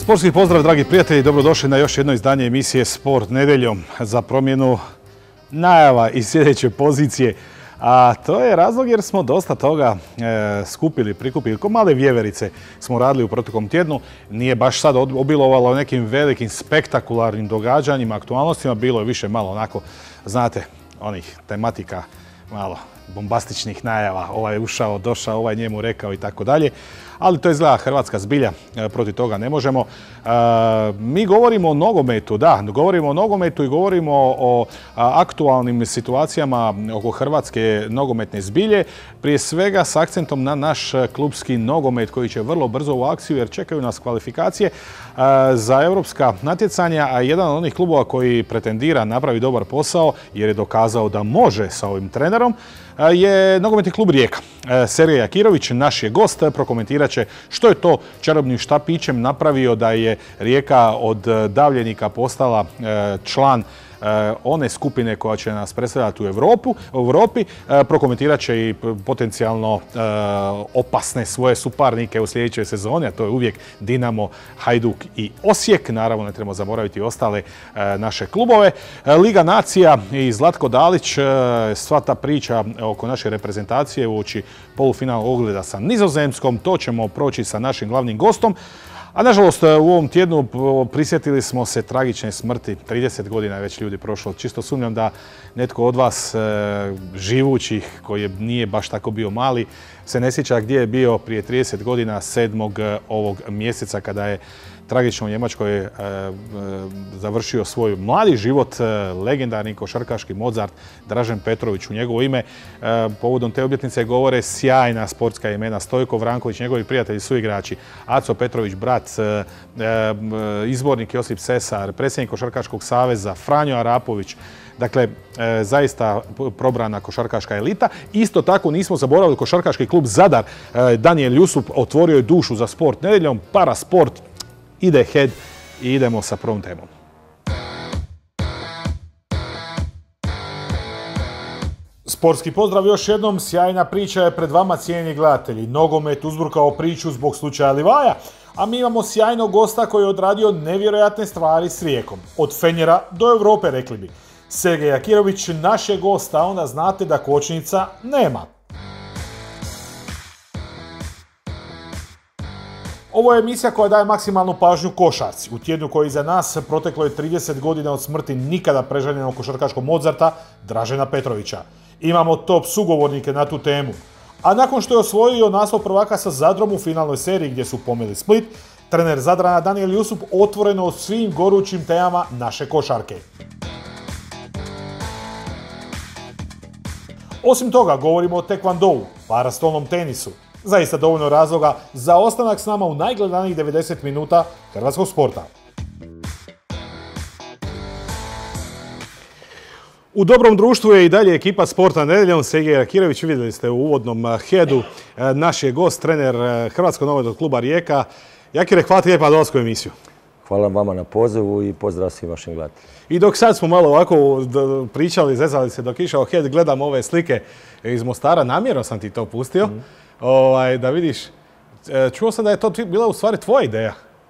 Sportski pozdrav, dragi prijatelji, dobrodošli na još jedno izdanje emisije Sport nedeljom. Za promjenu najava iz sljedeće pozicije. A to je razlog jer smo dosta toga prikupili. Ko male vjeverice smo radili u proteklom tjednu. Nije baš sad obilovalo nekim velikim spektakularnim događanjima, aktualnostima. Bilo je više malo onako, znate, onih tematika, malo bombastičnih najava. Ovaj je ušao, došao, ovaj njemu rekao i tako dalje. Ali to izgleda hrvatska zbilja, protiv toga ne možemo. Mi govorimo o nogometu, da, govorimo o nogometu i govorimo o aktualnim situacijama oko hrvatske nogometne zbilje. Prije svega s akcentom na naš klubski nogomet koji će vrlo brzo u akciju jer čekaju nas kvalifikacije za europska natjecanja, a jedan od onih klubova koji pretendira napravi dobar posao jer je dokazao da može sa ovim trenerom je nogometni klub Rijeka. Sergej Akirović, naš je gost, prokomentirat će što je to čarobnim štapićem napravio da je Rijeka od davljenika postala član one skupine koja će nas predstavljati u Europi. Prokomentirat će i potencijalno opasne svoje suparnike u sljedećoj sezoni, a to je uvijek Dinamo, Hajduk i Osijek. Naravno, ne trebamo zaboraviti ostale naše klubove. Liga nacija i Zlatko Dalić, sva ta priča oko naše reprezentacije uoči polufinalnog ogleda sa Nizozemskom, to ćemo proći sa našim glavnim gostom. A nažalost u ovom tjednu prisjetili smo se tragične smrti. 30 godina je već ljudi prošlo. Čisto sumnjam da netko od vas živućih, koji nije baš tako bio mali, se ne sjeća gdje je bio prije 30 godina 7. ovog mjeseca kada je tragično u Njemačkoj završio svoj mladi život legendarni košarkaški Mozart Dražen Petrović. U njegovo ime povodom te obljetnice govore sjajna sportska imena. Stojko Vranković, njegovi prijatelji, suigrači, Aco Petrović, brat, izbornik Josip Sesar, predsjednik Košarkaškog saveza, Franjo Arapović. Dakle, zaista probrana košarkaška elita. Isto tako nismo zaboravili košarkaški klub Zadar. Danijel Jusup otvorio je dušu za sport nedeljom, parasport. Ide head i idemo sa prvom temom. Sportski pozdrav još jednom, sjajna priča je pred vama, cijenjeni gledatelji. Nogomet uzburkao priču zbog slučaja Livaja, a mi imamo sjajnog gosta koji je odradio nevjerojatne stvari s Rijekom. Od Fenjera do Europe, rekli bi. Sergej Akirović, naš je gost, a onda znate da kočnica nema. Ovo je emisija koja daje maksimalnu pažnju košarci. U tjednu koji je iza nas proteklo je 30 godina od smrti nikada prežaljenog košarkaškog Mozarta Dražena Petrovića. Imamo top sugovornike na tu temu. A nakon što je osvojio naslov prvaka sa Zadrom u finalnoj seriji gdje su pomeli Split, trener Zadrana Danijel Jusup otvoreno o svim gorućim temama naše košarke. Osim toga, govorimo o tekvandou, parastolnom tenisu. Zaista dovoljno razloga za ostanak s nama u najgledanijih 90 minuta hrvatskog sporta. U dobrom društvu je i dalje ekipa Sporta nedeljom. Sergej Akirović, vidjeli ste u uvodnom headu, naš je gost, trener Hrvatskog nogometnog kluba Rijeka. Jakire, hvala ti lijepa dolasku u emisiju. Hvala vama na pozivu i pozdrav svim vašim gledateljima. I dok sad smo malo ovako pričali, zezali se dok išao head, gledam ove slike iz Mostara, namjerno sam ti to pustio. Da vidiš, čuo sam da je to bila u stvari tvoja ideja.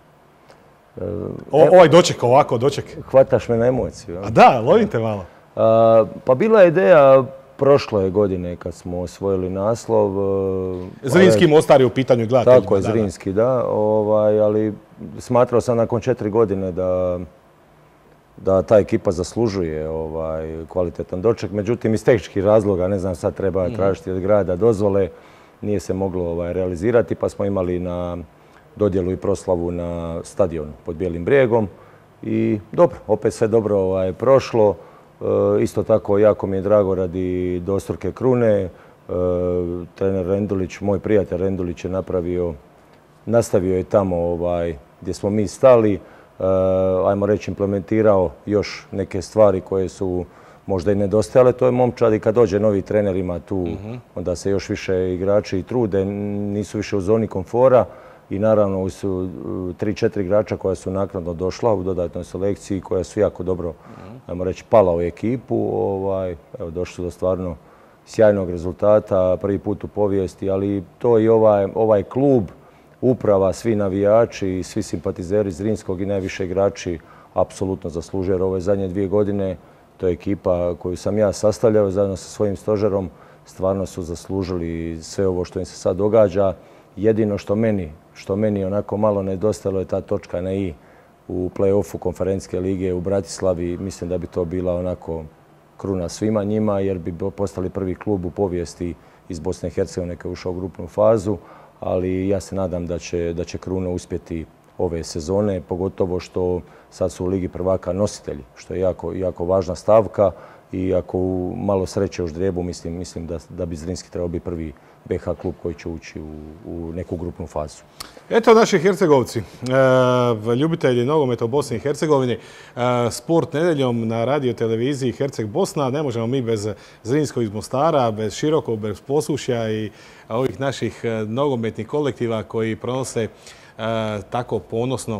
Ovaj doček, ovako doček. Hvataš me na emociju. A da, lovim te malo. Pa bila je ideja prošle godine kad smo osvojili naslov. Zrinski Mostar je u pitanju, gledateljima. Tako je, Zrinski, da. Ali smatrao sam nakon 4 godine da ta ekipa zaslužuje kvalitetan doček. Međutim, iz tehničkih razloga, ne znam, sad treba tražiti od grada dozvole, nije se moglo realizirati, pa smo imali na dodjelu i proslavu na stadionu pod Bijelim brijegom. I dobro, opet sve dobro prošlo. Isto tako, jako mi je drago radi dvostruke krune. Trener Rendulić, moj prijatelj Rendulić je nastavio je tamo gdje smo mi stali. Ajmo reći, implementirao još neke stvari koje su možda i nedostajale. To je momčad i kad dođe novi trener ima tu, onda se još više igrači i trude, nisu više u zoni komfora i naravno su 3-4 igrača koja su naknadno došla u dodatnoj selekciji, koja su jako dobro, ajmo reći, pala u ekipu. Evo, došli su do stvarno sjajnog rezultata, prvi put u povijesti, ali to i ovaj klub uprava, svi navijači, svi simpatizeri Zrinskog i najviše igrači apsolutno zaslužuju. Jer ove zadnje 2 godine, to je ekipa koju sam ja sastavljao zajedno sa svojim stožerom, stvarno su zaslužili sve ovo što im se sad događa. Jedino što meni onako malo nedostajalo je ta točka na i u play-offu konferencijske lige u Bratislavi. Mislim da bi to bila onako kruna svima njima jer bi postali prvi klub u povijesti iz Bosne i Hercegovine koji je ušao u grupnu fazu, ali ja se nadam da će Kruna uspjeti ove sezone, pogotovo što sad su u Ligi prvaka nositelji, što je jako važna stavka i ako malo sreće u ždrijebu, mislim da bi Zrinski trebao biti prvi BH klub koji će ući u neku grupnu fazu. Eto naši Hercegovci, ljubitelji nogometa u Bosni i Hercegovini, Sport nedeljom na radio televiziji Herceg Bosna. Ne možemo mi bez Zrinskog iz Mostara, bez Širokog, bez Posušja i ovih naših nogometnih kolektiva koji pronose tako ponosno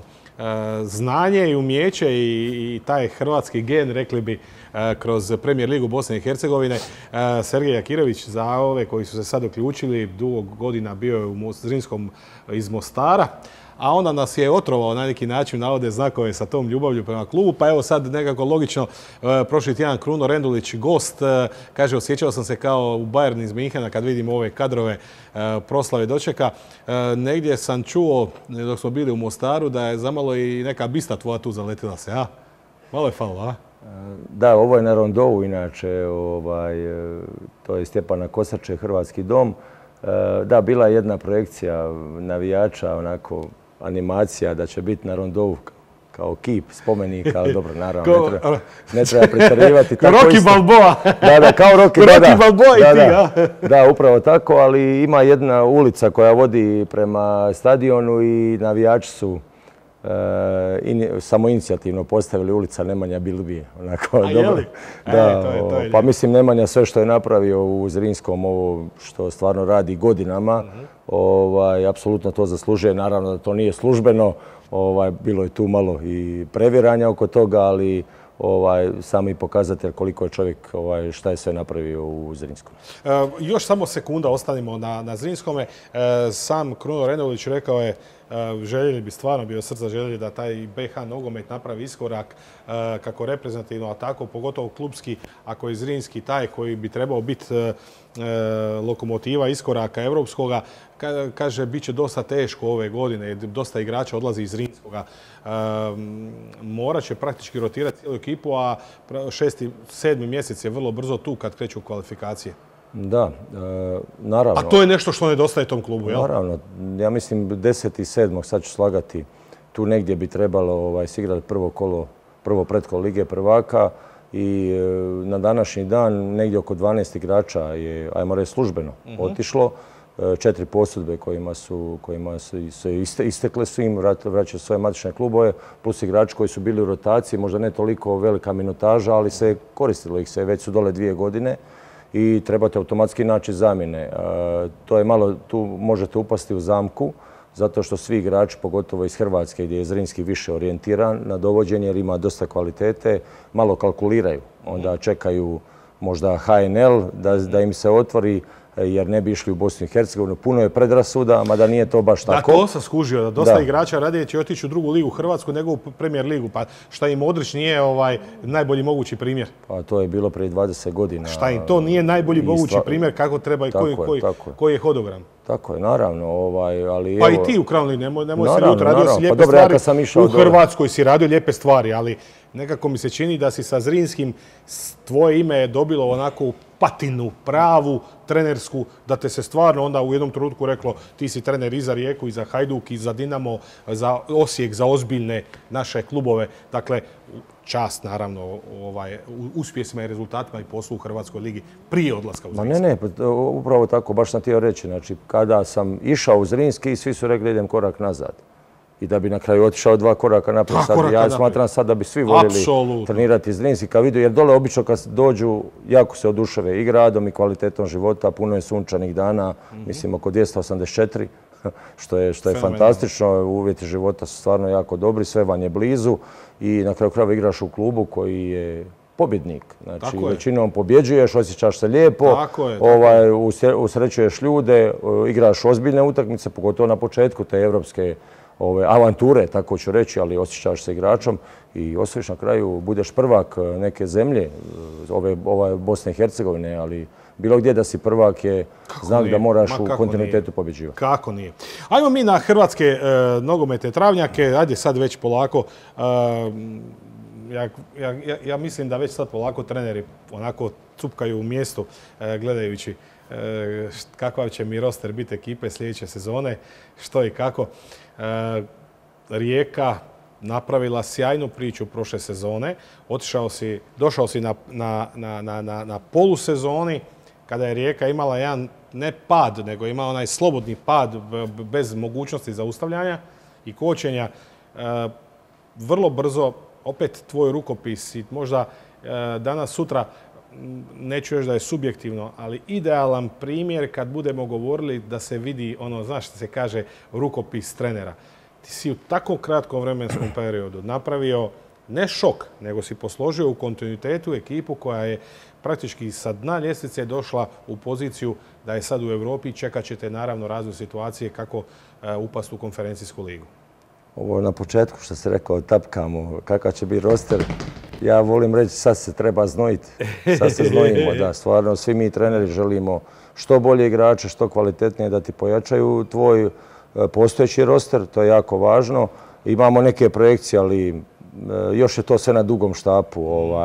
znanje i umjeće i taj hrvatski gen, rekli bi, kroz Premier ligu Bosne i Hercegovine. Sergej Jakirović, za ove koji su se sad uključili, dugo godina bio je u Zrinskom iz Mostara, a onda nas je otrovao na neki način, navode znakove sa tom ljubavlju prema klubu, pa evo sad nekako logično, prošli tjedan Kruno Rendulić gost, kaže osjećao sam se kao u Bayern iz Minhena kad vidim ove kadrove proslave dočeka. Negdje sam čuo, dok smo bili u Mostaru, da je zamalo i neka bista tvoja tu zaletila se, a? Malo je falilo, a? Da, ovo je na Rondovu inače, to je Stjepana Kosače, Hrvatski dom. Da, bila je jedna projekcija navijača, onako animacija da će biti na Rondovu kao kip, spomenik, ali dobro, naravno, ne treba pretjerivati. Kao Rocky Balboa. Da, kao Rocky Balboa i ti, Da, upravo tako, ali ima jedna ulica koja vodi prema stadionu i navijači su samoinicijativno postavili ulica Nemanja Bilbije. A je li? Pa mislim Nemanja sve što je napravio u Zrinskom, ovo što stvarno radi godinama, apsolutno to zaslužuje. Naravno da to nije službeno, bilo je tu malo i previranja oko toga, ali sami pokazatelj koliko je čovjek, šta je sve napravio u Zrinskom. Još samo sekunda ostanimo na Zrinskome. Sam Kruno Rendulić rekao je, željeli bi, stvarno bi od srca željeli da taj BH nogomet napravi iskorak kako reprezentativno, a tako pogotovo klubski, ako je Zrinski taj koji bi trebao biti lokomotiva iskoraka evropskoga. Kaže, bit će dosta teško ove godine, dosta igrača odlazi iz Zrinskoga. Morat će praktički rotirati cijelu ekipu, a 6. 7. mjesec je vrlo brzo tu kad kreću kvalifikacije. Da, naravno. A to je nešto što nedostaje tom klubu, jel? Naravno. Ja mislim 10.7. sad ću slagati, tu negdje bi trebalo sigrati prvo pretkolo Lige prvaka i na današnji dan negdje oko 12 igrača je, ajmo reći, službeno otišlo. 4 posudbe kojima su istekle su im, vraćaju svoje matične klubove, plus igrači koji su bili u rotaciji, možda ne toliko velika minutaža, ali se koristilo ih se, već su dole 2 godine. I trebate automatski naći zamjene. To je malo, tu možete upasti u zamku, zato što svi igrači, pogotovo iz Hrvatske, gdje je Zrinski više orijentiran na dovođenje jer ima dosta kvalitete, malo kalkuliraju. Onda čekaju možda HNL da im se otvori, jer ne bi išli u Bosnu i Hercegovinu. Puno je predrasuda, mada nije to baš tako. Da, to sam skužio, da dosta igrača radije će otići u drugu ligu Hrvatsku nego u Premier ligu. Pa šta im Modrić nije najbolji mogući primjer? Pa to je bilo prije 20 godina. Šta im to nije najbolji mogući primjer kako treba i koji je hodogram? Tako je, naravno. Ali pa i ti u krajnjoj nemoj se ljuti, radio si lijepe stvari. U Hrvatskoj si radio lijepe stvari, ali nekako mi se čini da si sa Zrinskim tvoje ime je dobilo onako patinu, pravu, trenersku, da te se stvarno onda u jednom trenutku reklo ti si trener i za Rijeku, i za Hajduk, i za Dinamo, za Osijek, za ozbiljne naše klubove. Dakle, čast naravno uspjesima i rezultatima i poslu u Hrvatskoj ligi prije odlaska u Zrinski. Ne, upravo tako, baš sam htio reći. Znači, kada sam išao u Zrinski, svi su rekli idem korak nazad. I da bi na kraju otišao 2 koraka naprijed. Ja smatram sad da bi svi voljeli trenirati Zrinski kao vidio, jer dole obično kad dođu jako se oduševe i gradom i kvalitetom života, puno je sunčanih dana, mislim oko 284, što je fantastično. Uvjeti života su stvarno jako dobri, sve vam je blizu i na kraju krajeva igraš u klubu koji je pobjednik. Znači, većinom pobjeđuješ, osjećaš se lijepo, usrećuješ ljude, igraš ozbiljne utakmice, pogotovo na početku te evropske avanture, tako ću reći, ali osjećaš se igračom i osvojiš na kraju, budeš prvak neke zemlje, ove Bosne i Hercegovine, ali bilo gdje da si prvak je znak da moraš u kontinuitetu pobjeđivati. Kako nije. Ajmo mi na hrvatske nogometne travnjake, ajde sad već polako. Ja mislim da već sad polako treneri onako cupkaju u mjestu gledajući kakav će mi roster biti ekipe sljedeće sezone, što i kako. Rijeka napravila sjajnu priču prošle sezone. Došao si na polusezoni kada je Rijeka imala jedan ne pad, nego imala onaj slobodni pad bez mogućnosti zaustavljanja i kočenja. Vrlo brzo opet tvoj rukopis i možda danas, sutra, neću reći da je subjektivno, ali idealan primjer kad budemo govorili da se vidi ono, znaš što se kaže, rukopis trenera. Ti si u tako kratkom vremenskom periodu napravio ne šok, nego si posložio u kontinuitetu ekipu koja je praktički sa dna ljestvice došla u poziciju da je sad u Europi. Čekat ćete naravno razvoj situacije kako upast u konferencijsku ligu. Ovo na početku što si rekao, tapkamo, kakav će biti roster. Ja volim reći sad se treba znojiti. Sad se znojimo, da. Stvarno, svi mi treneri želimo što bolje igrače, što kvalitetnije da ti pojačaju tvoj postojeći roster. To je jako važno. Imamo neke projekcije, ali još je to sve na dugom štapu.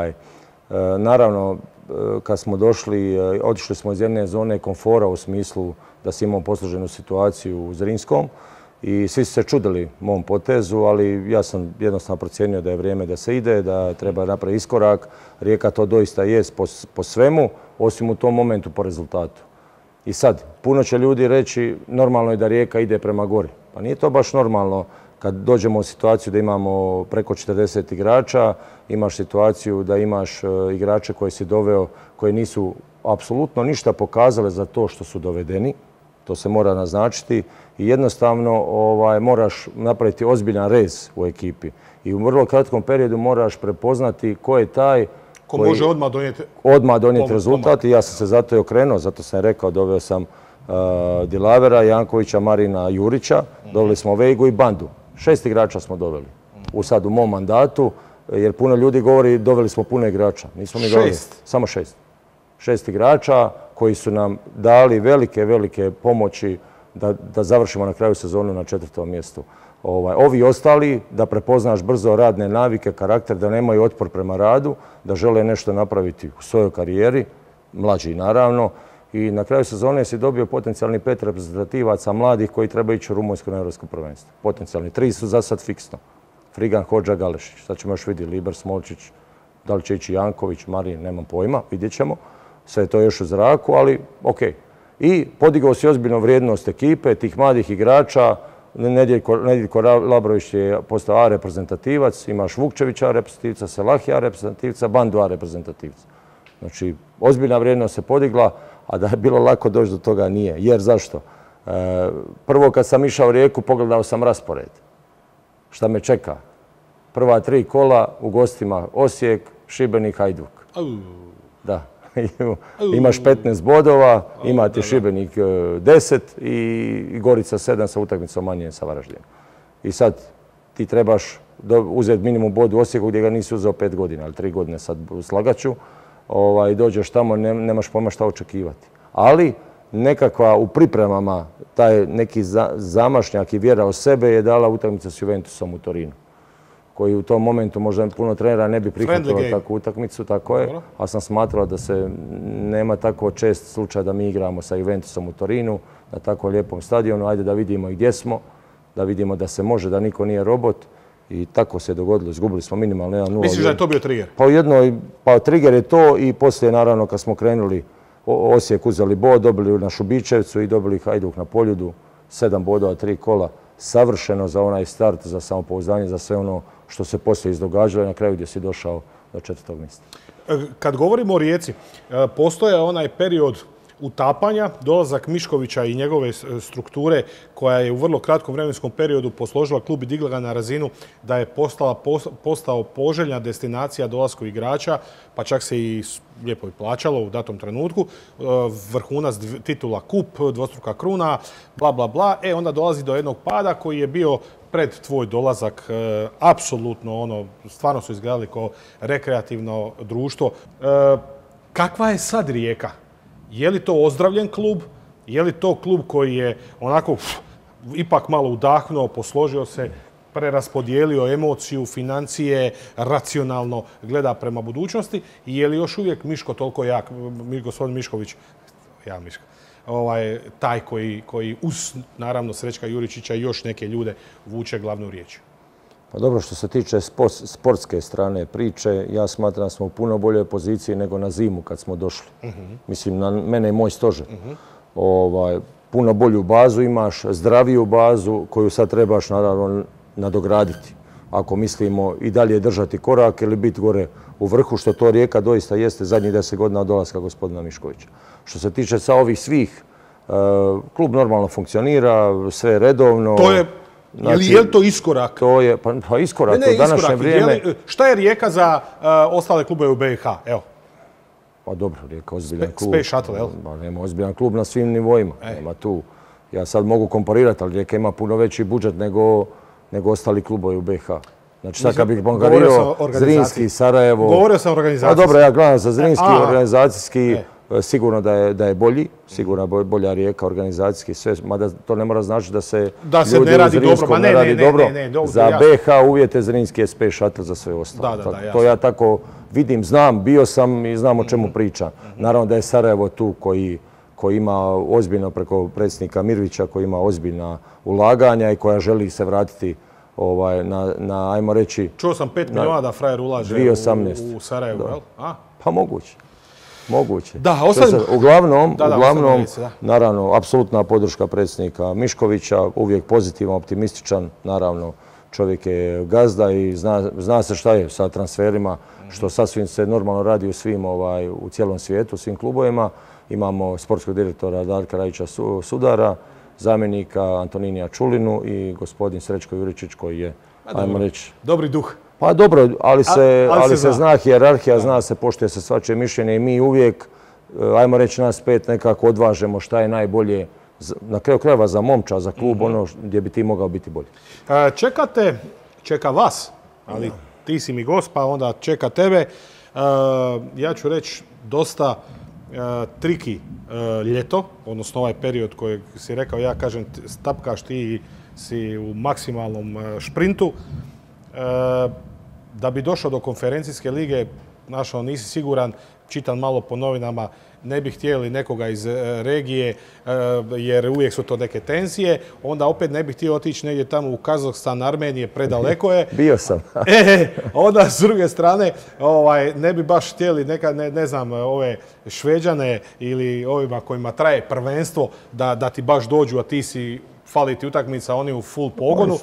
Naravno, kad smo došli, otišli smo iz jedne zone komfora u smislu da si imao posloženu situaciju u Zrinskom. I svi su se čudili mom potezu, ali ja sam jednostavno procijenio da je vrijeme da se ide, da treba napraviti iskorak. Rijeka to doista jest po svemu, osim u tom momentu po rezultatu. I sad, puno će ljudi reći normalno je da Rijeka ide prema gori. Pa nije to baš normalno kad dođemo u situaciju da imamo preko 40 igrača, imaš situaciju da imaš igrače koje si doveo, koje nisu apsolutno ništa pokazale za to što su dovedeni. To se mora naznačiti i jednostavno moraš napraviti ozbiljan rez u ekipi. I u vrlo kratkom periodu moraš prepoznati ko je taj ko može odmah donijeti rezultat. I ja sam se zato i okrenuo, zato sam rekao, doveo sam Dilavera, Jankovića, Marina, Jurića, doveli smo Vejgu i Bandu. 6 igrača smo doveli. Sad u mom mandatu, jer puno ljudi govori doveli smo puno igrača. Nismo mi doveli. Samo 6. 6 igrača koji su nam dali velike pomoći da završimo na kraju sezonu na 4. mjestu. Ovi ostali, da prepoznaš brzo radne navike, karakter, da nemaju otpor prema radu, da žele nešto napraviti u svojoj karijeri, mlađi naravno. I na kraju sezone si dobio potencijalni 5 reprezentativaca mladih koji treba ići u Rumunjsko na Europsko prvenstvo. Potencijalni 3 su za sad fiksno. Frigan, Hodža, Galešić. Sad ćemo još vidjeti Liber, Smolčić, da li će ići Janković, Marin, nemam pojma, vidjet ćemo. Sve je to još u zraku, ali okej. I podigao si ozbiljno vrijednost ekipe, tih mladih igrača. Nedjeljko Labrović je postao A reprezentativac, imaš Vukčevića reprezentativca, Selahija reprezentativca, Bandu A reprezentativca. Znači, ozbiljna vrijednost se podigla, a da je bilo lako doći do toga nije. Jer zašto? Prvo kad sam išao u Rijeku, pogledao sam raspored. Šta me čeka? Prva 3 kola u gostima Osijek, Šibenik, Hajduk. Da. Imaš 15 bodova, imate Šibenik 10 i Gorica 7 sa utakmicom manje sa Varaždinom. I sad ti trebaš uzeti minimum bod u Osijeku gdje ga nisi uzeo 5 godina, ali 3 godine sad slagaću. Dođeš tamo, nemaš pojma šta očekivati. Ali nekakva u pripremama taj neki zamašnjak i vjera u sebe je dala utakmica s Juventusom u Torinu, koji u tom momentu možda puno trenera ne bi prihvatilo takvu utakmicu, tako je, ali sam smatrao da se nema tako čest slučaj da mi igramo sa Juventusom u Torinu na tako lijepom stadionu. Ajde da vidimo i gdje smo, da vidimo da se može, da niko nije robot. I tako se dogodilo. Izgubili smo minimalno 1-0. Misliš da je to bio trigger? Pa trigger je to i poslije naravno kad smo krenuli Osijek uzeli bod, dobili na Šubićevcu i dobili Hajduk na Poljudu. 7 bodova, 3 kola. Savršeno za onaj start, za samopouzdanje, za sve ono što se poslije izdogađalo i na kraju gdje si došao do 4. mjesta. Kad govorimo o Rijeci, postoje onaj period utapanja, dolazak Miškovića i njegove strukture koja je u vrlo kratkom vremenskom periodu posložila klub i digla ga na razinu da je postao poželjna destinacija dolasku igrača, pa čak se i lijepo i plaćalo u datom trenutku. Vrhunac titula kup, dvostruka kruna, bla, bla, bla. Onda dolazi do jednog pada koji je bio pred tvoj dolazak, apsolutno stvarno su izgledali kao rekreativno društvo. Kakva je sad Rijeka? Je li to ozdravljen klub? Je li to klub koji je onako ipak malo udahnuo, posložio se, preraspodijelio emociju, financije, racionalno gleda prema budućnosti? I je li još uvijek Miško toliko jak, gospodin Mišković, taj koji uz, naravno, Srećka Juričića i još neke ljude vuče glavnu riječ? Pa dobro, što se tiče sportske strane priče, ja smatram da smo u puno boljoj poziciji nego na zimu kad smo došli. Mislim, na mene je moj stožer. Puno bolju bazu imaš, zdraviju bazu koju sad trebaš naravno nadograditi. Ako mislimo i dalje držati korak ili biti gore u vrhu, što to Rijeka doista jeste zadnjih 10 godina od dolaska gospodina Miškovića. Što se tiče sa ovih svih, klub normalno funkcionira, sve je redovno. Je li to iskorak? To je, pa iskorak u današnje vrijeme. Šta je Rijeka za ostale klubove u BiH? Evo. Pa dobro, Rijeka je ozbiljan klub. Space Shuttle, jel? Nema ozbiljan klub na svim nivoima. Nema tu. Ja sad mogu komparirati, ali Rijeka ima puno veći budžet nego ostali klubovi u BiH. Znači sad kad bih komparirao Zrinski, Sarajevo... Govorio sam o organizaciji. Pa dobro, ja gledam za Zrinski organizacijski, sigurno da je bolji, sigurno je bolja Rijeka organizacijski, sve, mada to ne mora značiti da se ljudi u Zrinskom ne radi dobro. Za BiH uvjete Zrinski je Space Shuttle za sve ostalo. To ja tako vidim, znam, bio sam i znam o čemu pričam. Naravno da je Sarajevo tu koji ima ozbiljno preko predsjednika Mirvića, koji ima ozbiljna ulaganja i koja želi se vratiti na, ajmo reći... Čuo sam 5 milijuna da frajer ulaže u Sarajevo, jel? Pa moguće. Moguće. Da, ostavimo. Uglavnom, naravno, apsolutna podrška predsjednika Miškovića, uvijek pozitivan, optimističan, naravno, čovjek je gazda i zna se šta je sa transferima, što sasvim se normalno radi u svim, u cijelom svijetu, u svim klubovima. Imamo sportskog direktora Darka Rajića Sudara, zamjenika Antoninija Čulinu i gospodin Srećko Juričić koji je, ajmo reći... Dobri duh. Pa dobro, ali se zna hijerarhija, zna se, poštuje se svačije mišljenje i mi uvijek, ajmo reći nas 5, nekako odvažemo šta je najbolje, na kraju krajeva za momča, za klub, ono gdje bi ti mogao biti bolji. Čeka vas, ali ti si mi gost, pa onda čeka tebe. Ja ću reći dosta triki ljeto, odnosno ovaj period kojeg si rekao, ja kažem, tapkaš, ti si u maksimalnom šprintu. Da bi došao do konferencijske lige, nisi siguran, čitam malo po novinama, ne bi htjeli nekoga iz regije, jer uvijek su to neke tenzije, onda opet ne bi htio otići negdje tamo u Kazahstan, Armenije, predaleko je. Bio sam. Onda s druge strane, ne bi baš htjeli ne znam, ove Šveđane ili ovima kojima traje prvenstvo da ti baš dođu, a ti si fali ti utakmica, oni u full pogonu.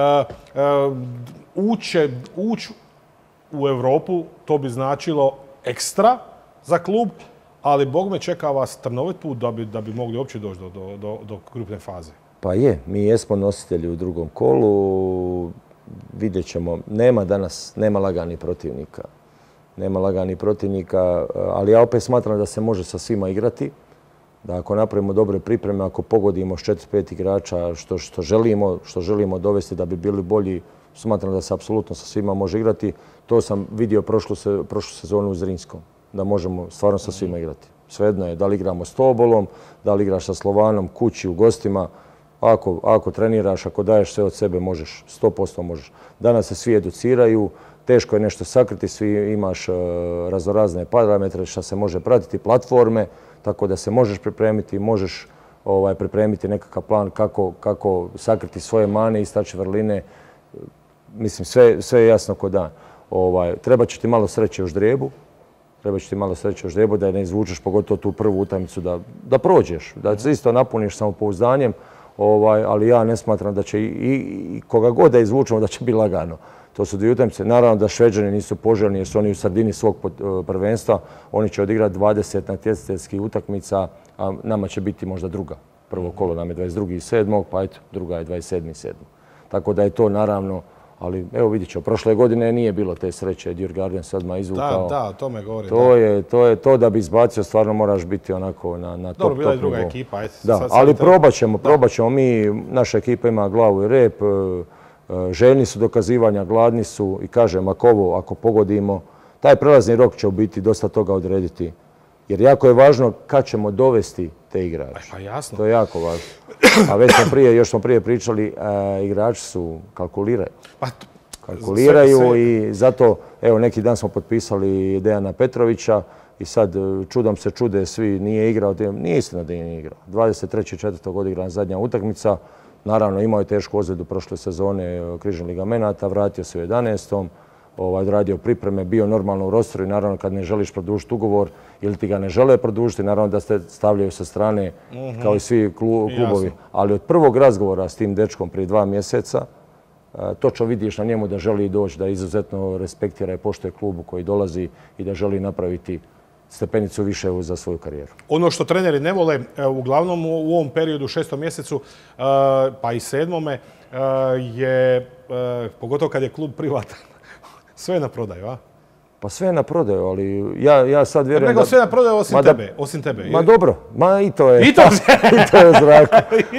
Ući u Europu, to bi značilo ekstra za klub, ali Bog me čeka vas trnovit put da bi mogli uopće doći do grupne faze. Pa je, mi jesmo nositelji u drugom kolu, vidjet ćemo, nema laganih protivnika. Nema laganih protivnika, ali ja opet smatram da se može sa svima igrati. Da ako napravimo dobre pripreme, ako pogodimo s 4-5 igrača što želimo dovesti da bi bili bolji, smatram da se apsolutno sa svima može igrati. To sam vidio prošlu sezonu u Zrinskom, da možemo stvarno sa svima igrati. Svejedno je da li igramo s Tobolom, da li igraš sa Slovanom, kući, u gostima. Ako treniraš, ako daješ sve od sebe, možeš, 100% možeš. Danas se svi educiraju, teško je nešto sakriti, svi imaš raznorazne parametre što se može pratiti, platforme, tako da se možeš pripremiti, možeš pripremiti nekakav plan kako sakriti svoje mane, istaći vrline. Mislim, sve je jasno ko dan. Treba će ti malo sreće u ždrijebu, da je ne izvučeš, pogotovo tu prvu utakmicu, da prođeš, da se isto napuniš samopouzdanjem, ali ja ne smatram da će i koga god da izvučemo da će biti lagano. To su dvije utakmice. Naravno da Šveđani nisu poželjni jer su oni u sredini svog prvenstva. Oni će odigrati 20 natjecateljskih utakmica, a nama će biti možda druga. Prvo kolo nam je 22.7. pa eto, druga je 27.7. Tako da je to naravno, ali evo vidit ćemo. Prošle godine nije bilo te sreće, Djurgården se odmah izvukao. Da, to me govori. To je to da bi izbacio, stvarno moraš biti onako na top. Dobro, bila je druga ekipa. Da, ali probat ćemo mi, naša ekipa ima glavu i rep, željni su dokazivanja, gladni su i kažem, ako pogodimo, taj prelazni rok će u biti dosta toga odrediti. Jer jako je važno kad ćemo dovesti te igrače. Pa jasno. To je jako važno. A još smo prije pričali, igrači su kalkuliraju. Kalkuliraju i zato, evo neki dan smo potpisali Dejana Petrovića i sad čudom se čude svi, nije igrao, nije istina da nije igrao. 23.4. odigrana zadnja utakmica, naravno imao je tešku ozljedu prošle sezone križnih ligamenata, vratio se u 11. odradio pripreme, bio normalno u rosteru i naravno kad ne želiš produžiti ugovor ili ti ga ne žele produžiti, naravno da se stavljaju sa strane kao i svi klubovi. Ali od prvog razgovora s tim dečkom prije 2 mjeseca, točno vidiš na njemu da želi doći, da izuzetno respektira i poštuje klubu koji dolazi i da želi napraviti stepenicu više za svoju karijeru. Ono što treneri ne vole, uglavnom u ovom periodu, u 6. mjesecu, pa i 7. je, pogotovo kad je klub privatan, sve je na prodaju, a? Pa sve je na prodaju, ali ja sad vjerujem da... sve je na prodaju osim tebe. Ma dobro, i to je. I to je u zraku.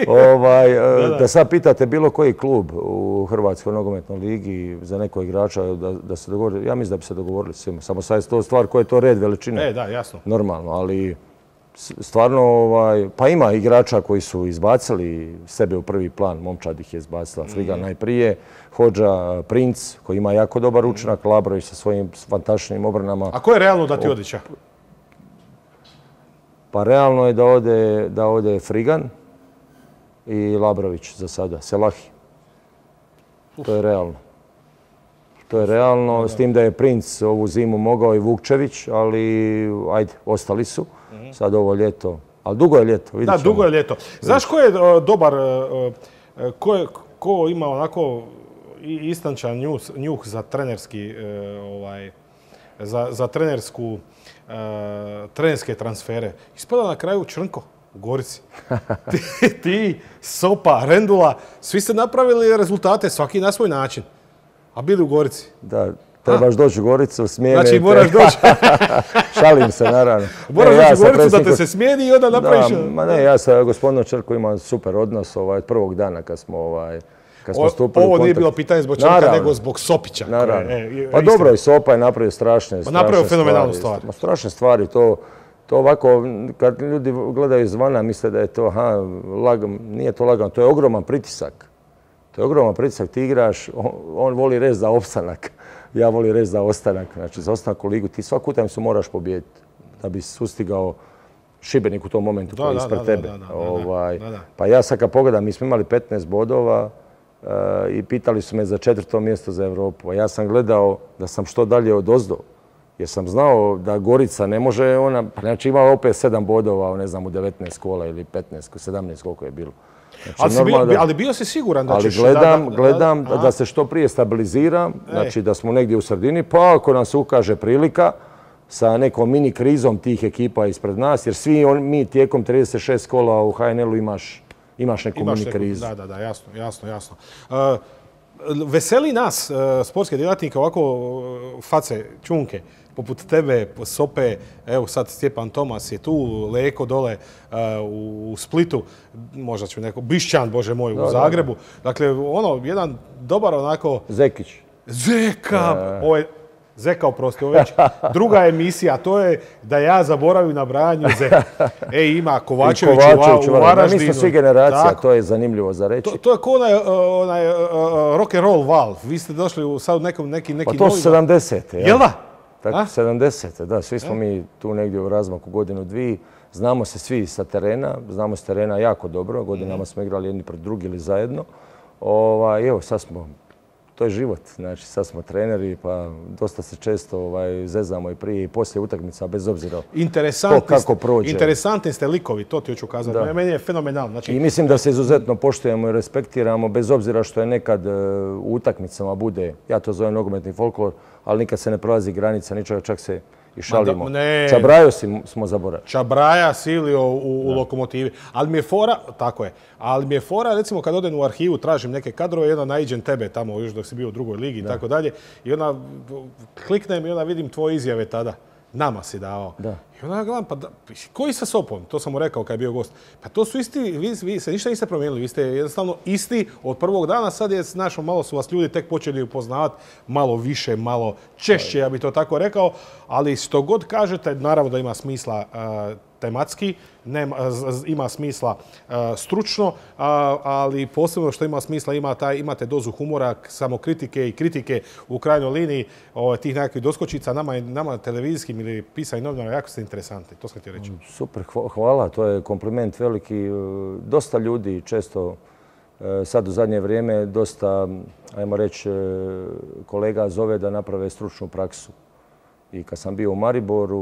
Da sad pitate bilo koji klub u Hrvatskoj nogometnoj ligi za nekog igrača da se dogovori, ja mislim da bi se dogovorili svima. Samo sad je to stvar koja je to red veličine. Da, jasno. Normalno, ali stvarno, pa ima igrača koji su izbacili sebe u prvi plan, momčad ih je izbacila, Frigan najprije, Hodža, Princ, koji ima jako dobar učinak, Labrović sa svojim fantastičnim obranama. A ko je realno da ti odića? Pa realno je da ode Frigan i Labrović za sada, Selahi. To je realno. To je realno, s tim da je Princ ovu zimu mogao i Vukčević, ali ajde, ostali su. Sad ovo ljeto, ali dugo je ljeto. Da, dugo je ljeto. Znaš ko je dobar, ko ima onako istančan njuh za trenerski, za trenerske transfere? Ispada na kraju Črnko u Gorici. Ti, Sopa, Rendula, svi ste napravili rezultate, svaki na svoj način. A bili u Gorici. Da, trebaš doći u Goricu, smijene. Znači moraš doći. Šalim se, naravno. Moraš doći u Goricu da te se smijeni i onda napraviš... Ma ne, ja sa gospodinom Črkom imam super odnos od prvog dana kad smo stupili u kontakt. Ovo nije bilo pitanje zbog Črka, nego zbog Sopića. Naravno. Pa dobro, i Sopa je napravio strašne stvari. Napravio fenomenalnu stvar. Strašne stvari, to ovako, kad ljudi gledaju izvana, misle da je to, nije to lagano, to je ogroman pritisak. To je ogroman pritisak, ti igraš, on voli reći za opstanak, ja volim reći za ostanak. Znači, za ostanak u ligu ti svaku utakmicu moraš pobijediti da bi sustigao Šibenik u tom momentu koji je ispred tebe. Pa ja sad kad pogledam, mi smo imali 15 bodova i pitali su me za 4. mjesto za Europu. A ja sam gledao da sam što dalje odozdo, jer sam znao da Gorica ne može, znači imala opet 7 bodova, ne znam, u 19 kola ili 15, 17 koliko je bilo. Ali bio si siguran da ćeš... Ali gledam da se što prije stabilizira, znači da smo negdje u sredini, pa ako nam se ukaže prilika sa nekom mini krizom tih ekipa ispred nas, jer svi mi tijekom 36 kola u HNL-u imaš neku mini krizu. Da, jasno. Veseli nas, sportske djelatnike, ovako face, čunke, poput tebe, Sope, evo sad Stjepan Tomas je tu, Leko dole u Splitu, možda ću neko, Bišćan, Bože moj, u Zagrebu. Dakle, jedan dobar onako... Zekić. Zeka, oprosti, ovo već druga emisija, to je da ja zaboravim na brajanju Zeka. Ima Kovačević u Varaždinu. Mi smo svi generacija, to je zanimljivo za reći. To je ko onaj rock and roll val. Vi ste došli sad u neki novi... Pa to su 70-te. Jel da? Tako, 70-te, da. Svi smo mi tu negdje u razmaku godinu, dvije. Znamo se svi sa terena, znamo s terena jako dobro. Godinama smo igrali jedni pred drugi ili zajedno. Evo, sad smo to je život. Znači, sad smo treneri, pa dosta se često zezamo i prije i poslije utakmica, bez obzira kako prođe. Interesantni ste likovi, to ti hoću kazati. Meni je fenomenalno. Znači... I mislim da se izuzetno poštujemo i respektiramo, bez obzira što je nekad u utakmicama bude, ja to zovem nogometni folklor, ali nikad se ne prolazi granica, ničega, čak se i šalimo. Čabrajo smo zaboravili. Čabraja silio u Lokomotivi. Ali mi je fora, tako je, ali mi je fora, recimo kad odem u arhivu, tražim neke kadrove i onda naiđem tebe tamo još dok si bio u drugoj ligi i tako dalje. I onda kliknem i onda vidim tvoje izjave tada. Nama si davao. I onda gledam, pa koji sa Sopom? To sam mu rekao kad je bio gost. Pa to su isti, vi se ništa niste promijenili, vi ste jednostavno isti od prvog dana, sad je, znaš, malo su vas ljudi tek počeli upoznavati, malo više, malo češće, ja bih to tako rekao, ali što god kažete, naravno da ima smisla tematski, ima smisla stručno, ali posebno što ima smisla, imate dozu humora, samokritike i kritike u krajnjoj liniji tih nekakvih doskočica. Nama televizijskim ili pisanim novinama jako ste interesantni, to sam ti reći. Super, hvala, to je kompliment veliki. Dosta ljudi često sad u zadnje vrijeme, dosta, ajmo reći, kolega zove da naprave stručnu praksu. I kad sam bio u Mariboru,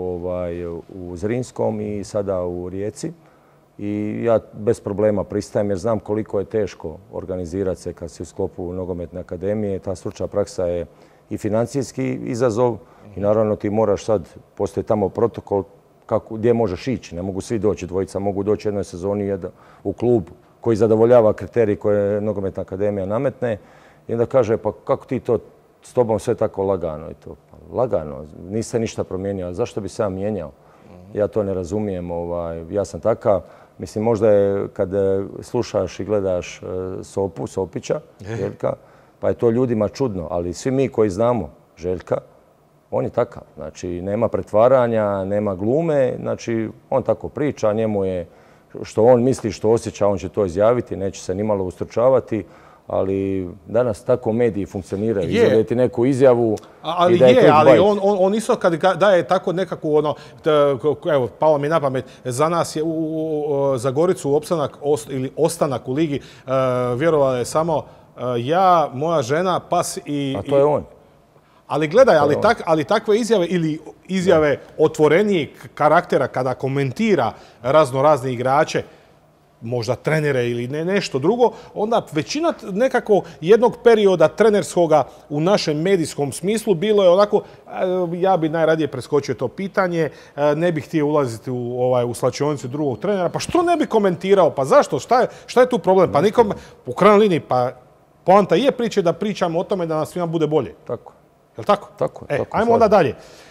u Zrinskom i sada u Rijeci. I ja bez problema pristajem jer znam koliko je teško organizirati se kad si u sklopu nogometne akademije. Ta stručna praksa je i financijski izazov i naravno ti moraš sad, postoji tamo protokol gdje možeš ići. Ne mogu svi doći, dvojica mogu doći jednoj sezoni u klub koji zadovoljava kriterij koje nogometna akademija nametne. I onda kaže, pa kako ti to s tobom sve tako lagano? I to, lagano, nisi ništa promijenio, zašto bi se ja mijenjao? Ja to ne razumijem, ja sam takav. Mislim, možda je kad slušaš i gledaš Sopića, Željka, pa je to ljudima čudno, ali svi mi koji znamo Željka, on je takav. Znači, nema pretvaranja, nema glume, znači, on tako priča, njemu je što on misli, što osjeća, on će to izjaviti, neće se nimalo ustručavati. Ali danas tako mediji funkcioniraju, izvedeti neku izjavu i da je clickbait. Ali on isto kad daje tako nekakvu, evo, palo mi na pamet, za nas je za Goricu opstanak ili ostanak u ligi vjerovala je samo ja, moja žena, pas i... A to je on. Ali gledaj, ali takve izjave ili izjave otvorenijeg karaktera kada komentira razne igrače, možda trenere ili nešto drugo, onda većina nekako jednog perioda trenerskoga u našem medijskom smislu bilo je onako, ja bi najradije preskočio to pitanje, ne bih htio ulaziti u slačionicu drugog trenera, pa što ne bi komentirao, pa zašto, šta je tu problem? Pa nikom, u krajnjoj liniji, pa poanta je priče da pričamo o tome da nas svima bude bolje. Tako. Je li tako? Tako. Ajmo onda dalje.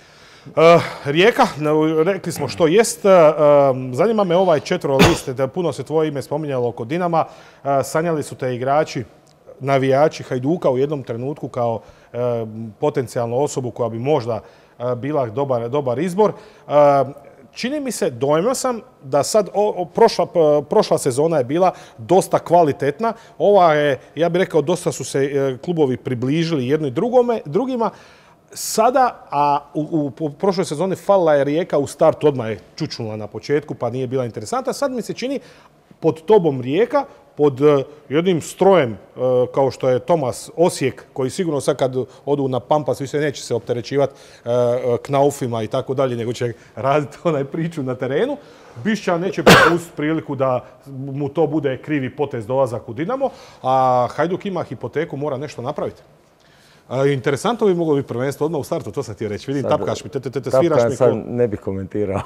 Rijeka, rekli smo što jest. Zanima me ovaj četvrolist, puno se tvoje ime spominjalo oko Dinama. Sanjali su te igrači, navijači Hajduka u jednom trenutku kao potencijalnu osobu koja bi možda bila dobar izbor. Čini mi se, dojma sam da sad prošla sezona je bila dosta kvalitetna. Ova je, ja bih rekao, dosta su se klubovi približili jedni drugima. Sada, a u prošloj sezoni falila je Rijeka u startu, odmah je čučnula na početku pa nije bila interesantna. Sad mi se čini pod tobom Rijeka, pod jednim strojem kao što je Tomas Osijek, koji sigurno sad kad odu na Pampas više neće se opterećivati knaufima i tako dalje, nego će raditi onaj priču na terenu. Bišća neće propustiti priliku da mu to bude krivi potez dolazak u Dinamo, a Hajduk ima hipoteku, mora nešto napraviti. Interesantno bi moglo biti prvenstvo odmah u startu, to sam ti reći. Vidim, tapkaš mi, sviraš mi. Sad ne bih komentirao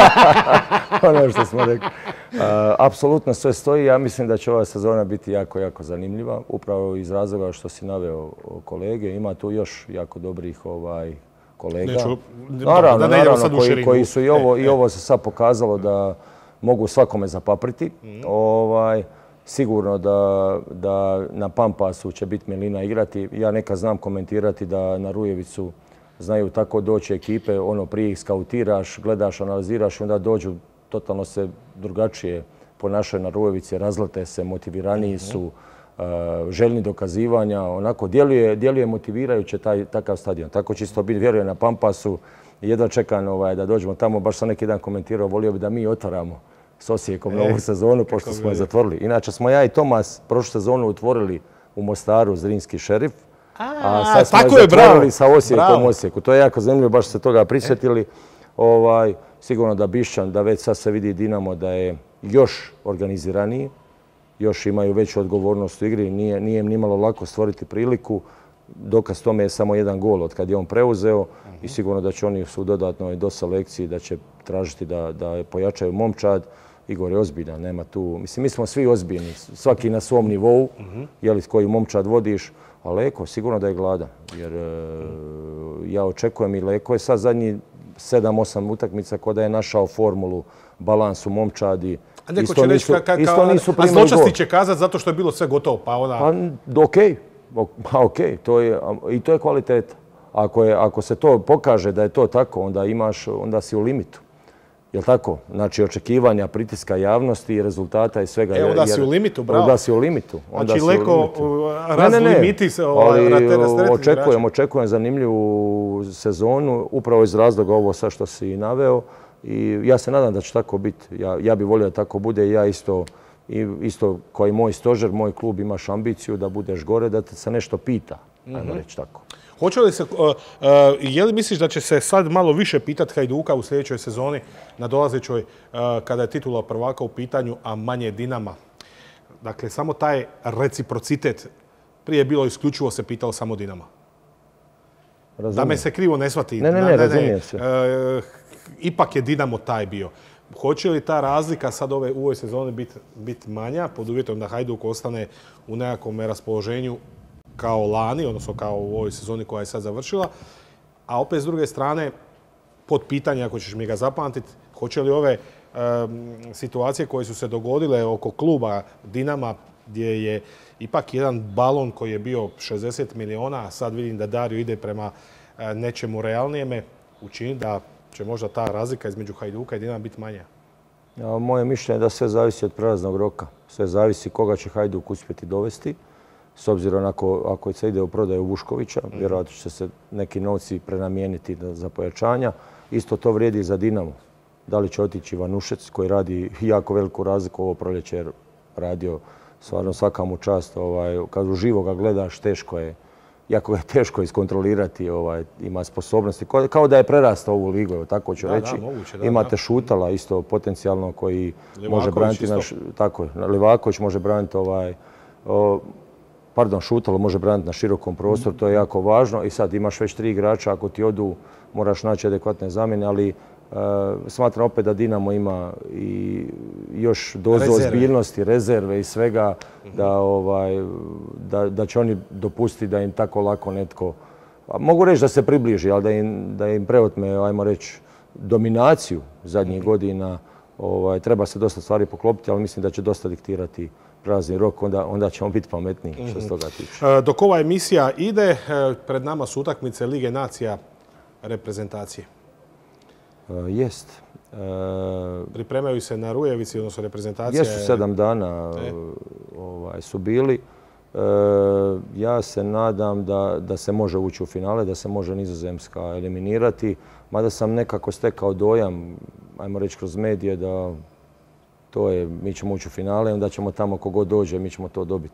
ono što smo rekli. Apsolutno sve stoji. Ja mislim da će ova sezona biti jako, jako zanimljiva. Upravo iz razloga što si naveo kolege. Ima tu još jako dobrih kolega. Naravno, koji su i ovo se sad pokazalo da mogu svakome zapapriti. Sigurno da na Pampasu će biti Milina igrati. Ja nekad znam komentirati da na Rujevicu znaju tako doći ekipe, prije ih skautiraš, gledaš, analiziraš i onda dođu, totalno se drugačije ponašaju na Rujevici, razlete se, motiviraniji su, željni dokazivanja, onako djeluje motivirajuće takav stadion. Tako će isto biti, vjerujem na Pampasu i jedva čekam da dođemo tamo, baš sam neki dan komentirao, volio bi da mi otvaramo s Osijekom novu sezonu, pošto smo je zatvorili. Inače smo ja i Tomas prošlu sezonu otvorili u Mostaru Zrinski Šerif, A sad smo tako je, bravo. zatvorili sa Osijekom Bravo. Osijeku. To je jako zanimljivo, baš se toga prisjetili. Sigurno da Bišćan, da već sad se vidi Dinamo da je još organiziraniji, još imaju veću odgovornost u igri, nije im nimalo lako stvoriti priliku. Dokaz tome je samo jedan gol od kad je on preuzeo i sigurno da će oni u dodatnoj doselekciji da će tražiti da pojačaju momčad. Igor je ozbiljan, nema tu... Mislim, mi smo svi ozbiljni, svaki na svom nivou, jeli koju momčad vodiš, a Leko sigurno da je gladan. Jer ja očekujem i Leko je sad zadnji 7-8 utakmica k'o da je našao formulu, balans u momčadi. A neko će reći, a zločasti će kazati zato što je bilo sve gotovo, pa ona... Pa okej, i to je kvaliteta. Ako se to pokaže da je to tako, onda si u limitu. Jel' tako? Znači, očekivanja, pritiska javnosti i rezultata i svega. Onda si u limitu, bravo. Onda si u limitu. Znači, Leko razlimiti se Očekujem zanimljivu sezonu, upravo iz razloga ovo sad što si naveo. I ja se nadam da će tako biti. Ja bih volio da tako bude i ja isto kao i moj stožer, moj klub imaš ambiciju da budeš gore, da te se nešto pita, ajmo reći tako. Hoće li se, je li misliš da će se sad malo više pitati Hajduka u sljedećoj sezoni na dolazećoj kada je titula prvaka u pitanju, a manje Dinama? Dakle, samo taj reciprocitet, prije je bilo isključivo se pitalo samo Dinama. Razumijem. Da me se krivo ne shvati. Ne, razumijem se. Ipak je Dinamo taj bio. Hoće li ta razlika sad u ovoj sezoni biti manja, pod uvjetom da Hajduk ostane u nekakvom raspoloženju kao lani, odnosno kao u ovoj sezoni koja je sad završila, a opet s druge strane, pod pitanje, ako ćeš mi ga zapamtiti, hoće li ove situacije koje su se dogodile oko kluba Dinama, gdje je ipak jedan balon koji je bio 60 miliona, a sad vidim da Dario ide prema nečemu realnijeme, učini da će možda ta razlika između Hajduka i Dinama biti manja? Moje mišljenje je da sve zavisi od prelaznog roka. Sve zavisi koga će Hajduk uspjeti dovesti. S obzirom ako se ide u prodaju Vuškovića, vjerojatno će se neki novci prenamijeniti za pojačanja. Isto to vrijedi i za Dinamo. Da li će otići Ivanušec koji radi jako veliku razliku ovo proljeće jer radio stvarno svaka mu čast. Kad uživo ga gledaš, jako ga je teško iskontrolirati, ima sposobnosti. Kao da je prerastao ovu ligu, tako ću reći. Imate Šutala isto potencijalno koji može braniti Livaković može braniti Šutalo može braniti na širokom prostoru, to je jako važno. I sad imaš već 3 igrača, ako ti odu moraš naći adekvatne zamjene, ali smatram opet da Dinamo ima i još dozu ozbiljnosti, rezerve i svega, da će oni dopustiti da im tako lako netko... Mogu reći da se približi, ali da im preotme, ajmo reći, dominaciju zadnjih godina. Treba se dosta stvari poklopiti, ali mislim da će dosta diktirati prelazni rok, onda ćemo biti pametniji što se toga tiče. Dok ova emisija ide, pred nama su utakmice Lige nacija reprezentacije. Jest. Pripremaju se na Rujevici, odnosno reprezentacija... Jesu 7 dana su bili. Ja se nadam da se može ući u finale, da se može Nizozemska eliminirati. Mada sam nekako stekao dojam, ajmo reći kroz medije, da mi ćemo ući u finale, onda ćemo tamo kogod dođe, mi ćemo to dobiti.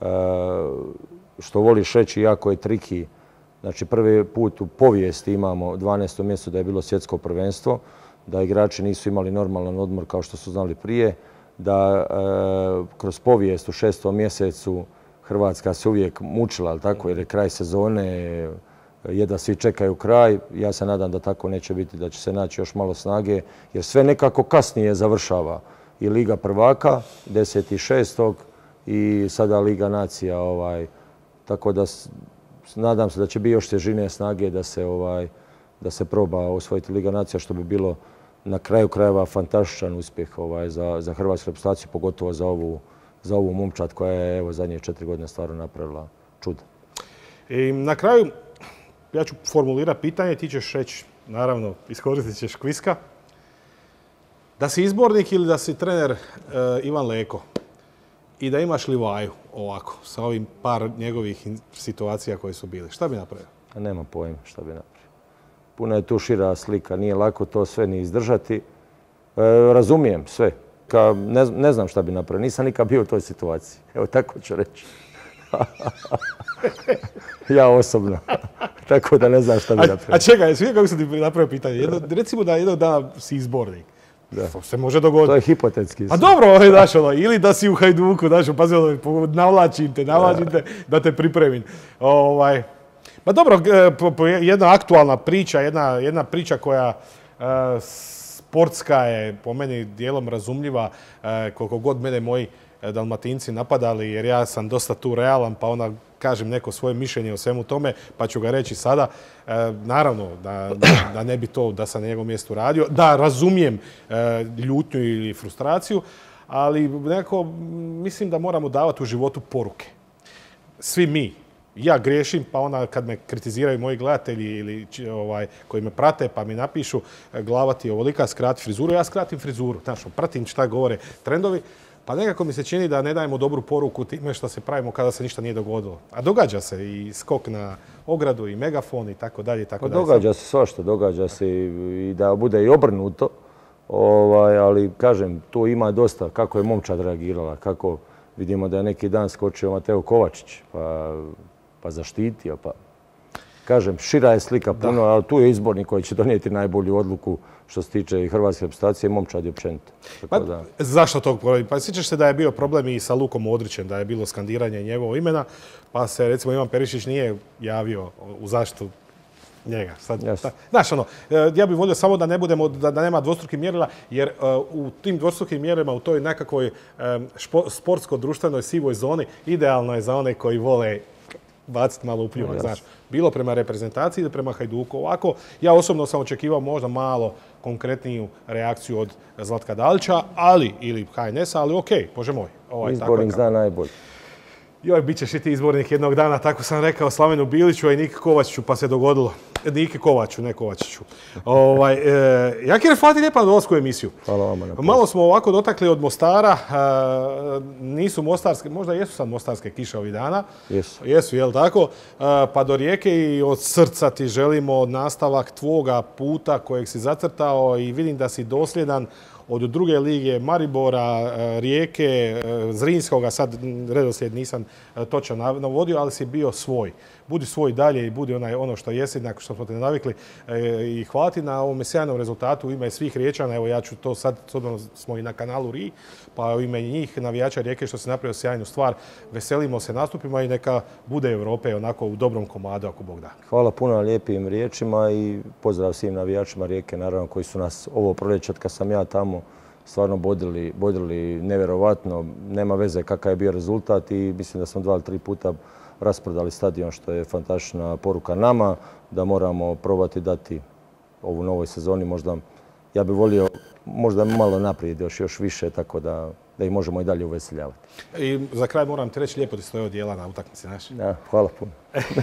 Što voliš reći, jako je triki. Znači, prvi put u povijesti imamo 12. mjesto da je bilo svjetsko prvenstvo, da igrači nisu imali normalan odmor kao što su znali prije, da kroz povijest u 6. mjesecu Hrvatska se uvijek mučila, tako, jer je kraj sezone, jedva svi čekaju kraj. Ja se nadam da tako neće biti, da će se naći još malo snage, jer sve nekako kasnije završava. I Liga prvaka, 10.6. i sada Liga nacija. Tako da nadam se da će biti još težine snage da se proba osvojiti Liga nacija, što bi bilo na kraju krajeva fantastičan uspjeh za hrvatsku reprezentaciju, pogotovo za ovu momčad koja je zadnje 4 godine stvarno napravila čudo. I na kraju, ja ću formulirati pitanje, ti ćeš reći, naravno, iskoristit ćeš kviska. Da si izbornik ili da si trener Ivan Leko i da imaš Livaju ovako, sa ovim par njegovih situacija koje su bile, šta bi napravio? Nemam pojma šta bi napravio. Puno je tu šira slika, nije lako to sve ni izdržati. Razumijem sve. Ne znam šta bi napravio, nisam nikad bio u toj situaciji. Evo tako ću reći. Ja osobno. Tako da ne znam šta bi napravio. A čekaj, sviđa kako sam ti napravio pitanje. Recimo da jednog dana si izbornik. To se može dogoditi. To je hipotetski. A dobro, znaš, ili da si u Hajduku, znaš, pazi, navlačim te, da te pripremim. Ma dobro, jedna aktualna priča, jedna priča koja sportska je po meni dijelom razumljiva, koliko god mene moji Dalmatinci napadali, jer ja sam dosta tu realan, pa onda kažem neko svoje mišljenje o svemu tome, pa ću ga reći sada. Naravno, da ne bi to da sam na njegovom mjestu radio, da razumijem ljutnju ili frustraciju, ali nekako mislim da moramo davati u životu poruke. Svi mi. Ja griješim, pa onda kad me kritiziraju moji gledatelji ili koji me prate pa mi napišu glava ti je ovolika, skrati frizuru, ja skratim frizuru. Znaš, pratim šta govore trendovi, pa nekako mi se čini da ne dajemo dobru poruku time što se pravimo kada se ništa nije dogodilo. A događa se i skok na ogradu i megafon i tako dalje. Događa se svašta, događa se i da bude i obrnuto, ali kažem, tu ima dosta kako je momčad reagirala, kako vidimo da je neki dan skočio Mateo Kovačić, pa zaštitio, pa kažem, šira je slika puno, ali tu je izbornik koji će donijeti najbolju odluku što se tiče i hrvatske reprezentacije i momčadi općenito. Zašto tog problema? Pa sjećaš se da je bio problem i sa Lukom Modrićem, da je bilo skandiranje njegovog imena, pa se recimo Ivan Perišić nije javio u zaštitu njega. Znaš, ja bih volio samo da ne budemo, da nema dvostrukih mjerila, jer u tim dvostrukim mjerilima, u toj nekakvoj sportsko-društvenoj sivoj zoni, idealno je za one koji vole baciti malo upljuvak, znaš. Bilo prema reprezentaciji ili prema Hajduku. Ovako, ja osobno sam očekivao možda malo konkretniju reakciju od Zlatka Dalića, ili HNS-a, ali okej, Bože moj. Izbornik zna najbolje. Joj, bit ćeš i ti izbornik jednog dana, tako sam rekao Slavenu Biliću, a i Niki Kovačiću, pa se dogodilo. Niki Kovaču, ne Kovačiću. Jakir, hvala ti lijepa na dolasku u emisiju. Hvala vama na pozivu. Malo smo ovako dotakli od Mostara. Nisu mostarske, možda jesu sad mostarske kiše ovih dana. Jesu. Jesu, jel tako? Pa do Rijeke i od srca ti želimo nastavak tvoga puta kojeg si zacrtao i vidim da si dosljedan od druge lige Maribora, Rijeke, Zrinskoga, sad redoslijed nisam točno navodio, ali si bio svoj. Budi svoj dalje i budi ono što jesi, nakon što smo te navikli, i hvala ti na ovom sjajnom rezultatu u ime svih Riječana. Evo ja ću to sad, s obzirom smo i na kanalu RI, pa u ime njih, navijača Rijeke, što se napravio sjajnu stvar. Veselimo se nastupima i neka bude Europe onako u dobrom komadu, ako Bog da. Hvala puno na lijepim riječima i pozdrav svim navijačima Rijeke, naravno, koji su nas ovo proljeće, kad sam ja tamo, stvarno bodili nevjerovatno. Nema veze kakav je bio rezultat i mislim da smo 2 ili 3 puta rasprodali stadion, što je fantastična poruka nama, da moramo probati dati ovu novoj sezoni. Možda, ja bih volio možda malo naprijed, još više, tako da ih možemo i dalje uveseljavati. I za kraj moram ti reći, lijepo ti stoje odijela na utakmici, znaš. Da, hvala puno.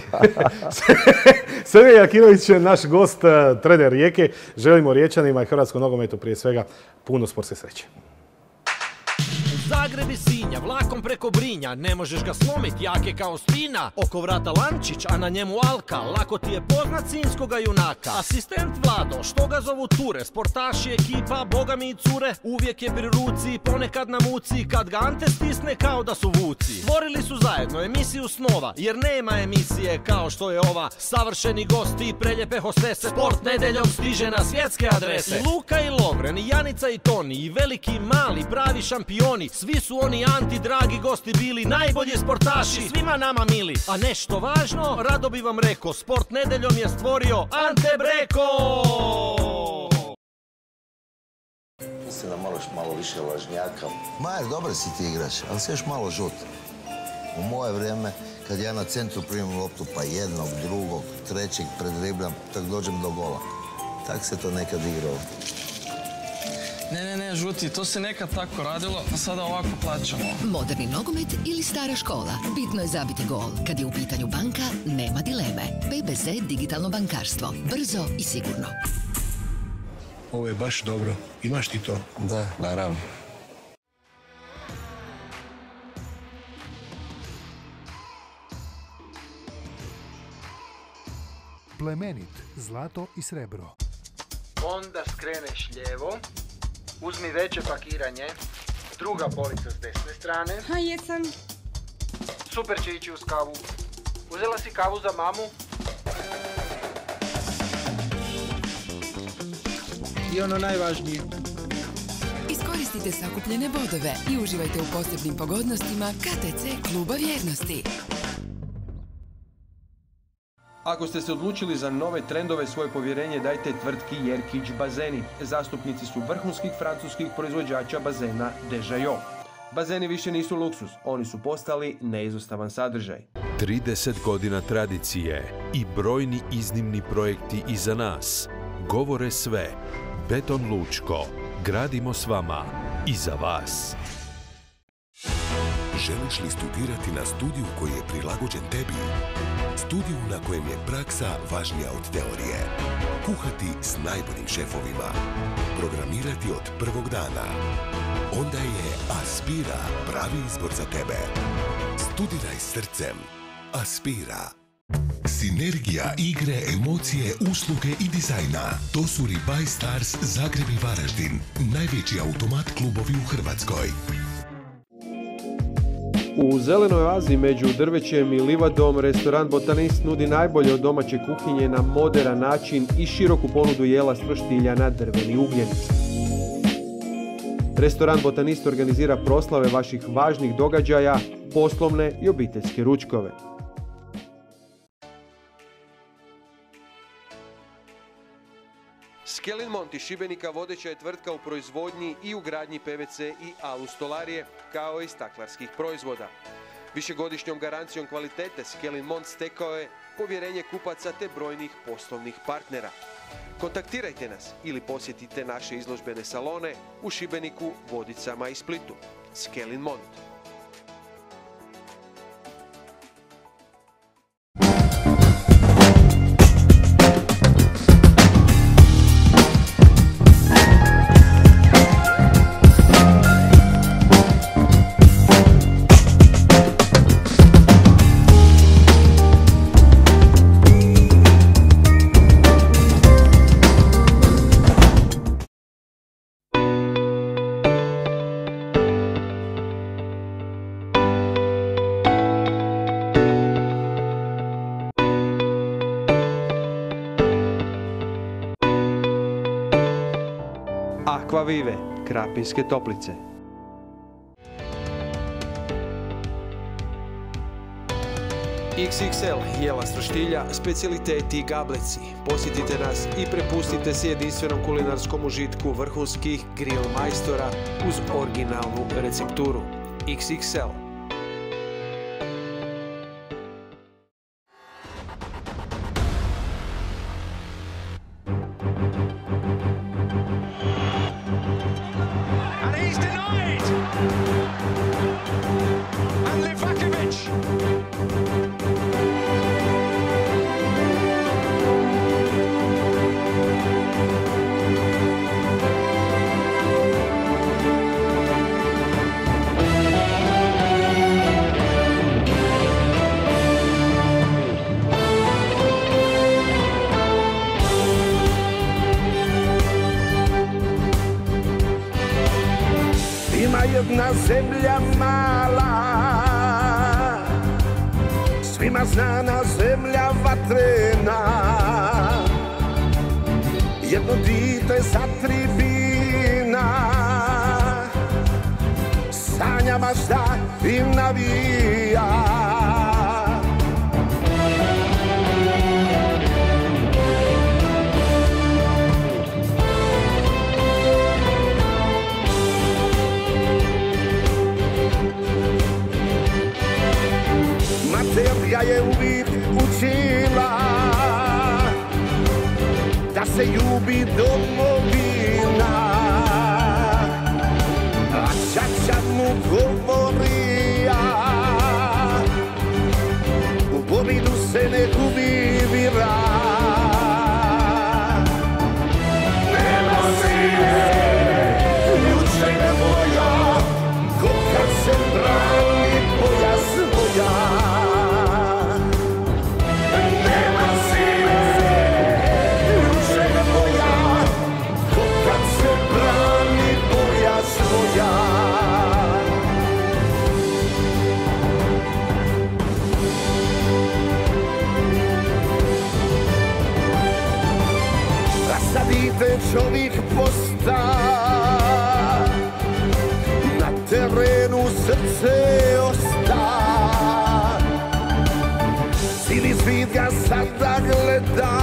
Sergej Jakinović je naš gost, trener Rijeke. Želimo Riječanima i hrvatskom nogometu prije svega puno sportske sreće. Zagreb i Sinja, vlakom preko Brinja, ne možeš ga slomit, jak je kao spina. Oko vrata Lančić, a na njemu Alka, lako ti je poznat sinjskoga junaka. Asistent Vlado, što ga zovu Ture, sportaši, ekipa, boga mi i cure. Uvijek je pri ruci, ponekad na muci, kad ga Ante stisne kao da su vuci. Stvorili su zajedno emisiju snova, jer nema emisije kao što je ova. Savršeni gosti, preljepe hostese, sport nedeljom stiže na svjetske adrese. I Luka i Lovren, i Janica i Toni, i veliki i mali, pravi šampioni. Svi su oni Anti, dragi gosti bili, najbolji sportaši, svima nama mili. A nešto važno, rado bi vam rekao, sport nedeljom je stvorio Ante Breko! Mislim da moraš malo više lažnjaka. Majer, dobro si ti igrač, ali si još malo žut. U moje vrijeme, kad ja na centru primim loptu, pa jednog, drugog, trećeg predribljam, tak dođem do gola. Tak se to nekad igralo. Ne, žuti, to se nekad tako radilo, a sada ovako plaćamo. Moderni nogomet ili stara škola. Bitno je zabiti gol. Kad je u pitanju banka, nema dileme. PBZ digitalno bankarstvo. Brzo i sigurno. Ovo je baš dobro. Imaš ti to? Da, naravno. Plemenit, zlato i srebro. Onda skreneš lijevo, uzmi veće pakiranje, druga polica s desne strane. A jesam. S Super će ići uz kavu. Uzela si kavu za mamu? I ono najvažnije. Iskoristite sakupljene bodove i uživajte u posebnim pogodnostima KTC Kluba vjernosti. Ako ste se odlučili za nove trendove, svoje povjerenje dajte tvrtki Jerkić Bazeni. Zastupnici su vrhunskih francuskih proizvođača bazena Dejaillot. Bazeni više nisu luksuz, oni su postali neizostavan sadržaj. 30 godina tradicije i brojni iznimni projekti iza nas govore sve. Beton Lučko. Gradimo s vama i za vas. Želiš li studirati na studiju koji je prilagođen tebi? Studiju na kojem je praksa važnija od teorije. Kuhati s najboljim šefovima. Programirati od prvog dana. Onda je Aspira pravi izbor za tebe. Studiraj srcem. Aspira. Sinergija igre, emocije, usluge i dizajna. To su Ribaj Stars Zagreb i Varaždin. Najveći automat klubovi u Hrvatskoj. U zelenoj oazi među drvećem i livadom restoran Botanist nudi najbolje od domaće kuhinje na moderan način i široku ponudu jela s roštilja na drveni ugljen. Restoran Botanist organizira proslave vaših važnih događaja, poslovne i obiteljske ručkove. Skelin Mont iz Šibenika vodeća je tvrtka u proizvodnji i ugradnji PVC i alu stolarije, kao i staklarskih proizvoda. Višegodišnjom garancijom kvalitete Skelin Mont stekao je povjerenje kupaca te brojnih poslovnih partnera. Kontaktirajte nas ili posjetite naše izložbene salone u Šibeniku, Vodicama i Splitu. Skelin Mont. Akvavive, Krapinske Toplice. XXL, jela s roštilja, specijaliteti i gableci. Posjetite nas i prepustite se jedinstvenom kulinarskom užitku vrhunskih grill majstora uz originalnu recepturu. XXL. Jedna zemlja mala, svima znana zemlja vatrena. Jedno dite za 3 vina, sanja mašta i navija. Materija je uvijek učila da se ljubi domovina, a čača mu govorija, u pobidu se ne gubi vira. Nema sine, ljučene moja, ko kad se brani boja svoja. čovjek posta, na terenu srce osta. Cijeli svijet ga sada gleda,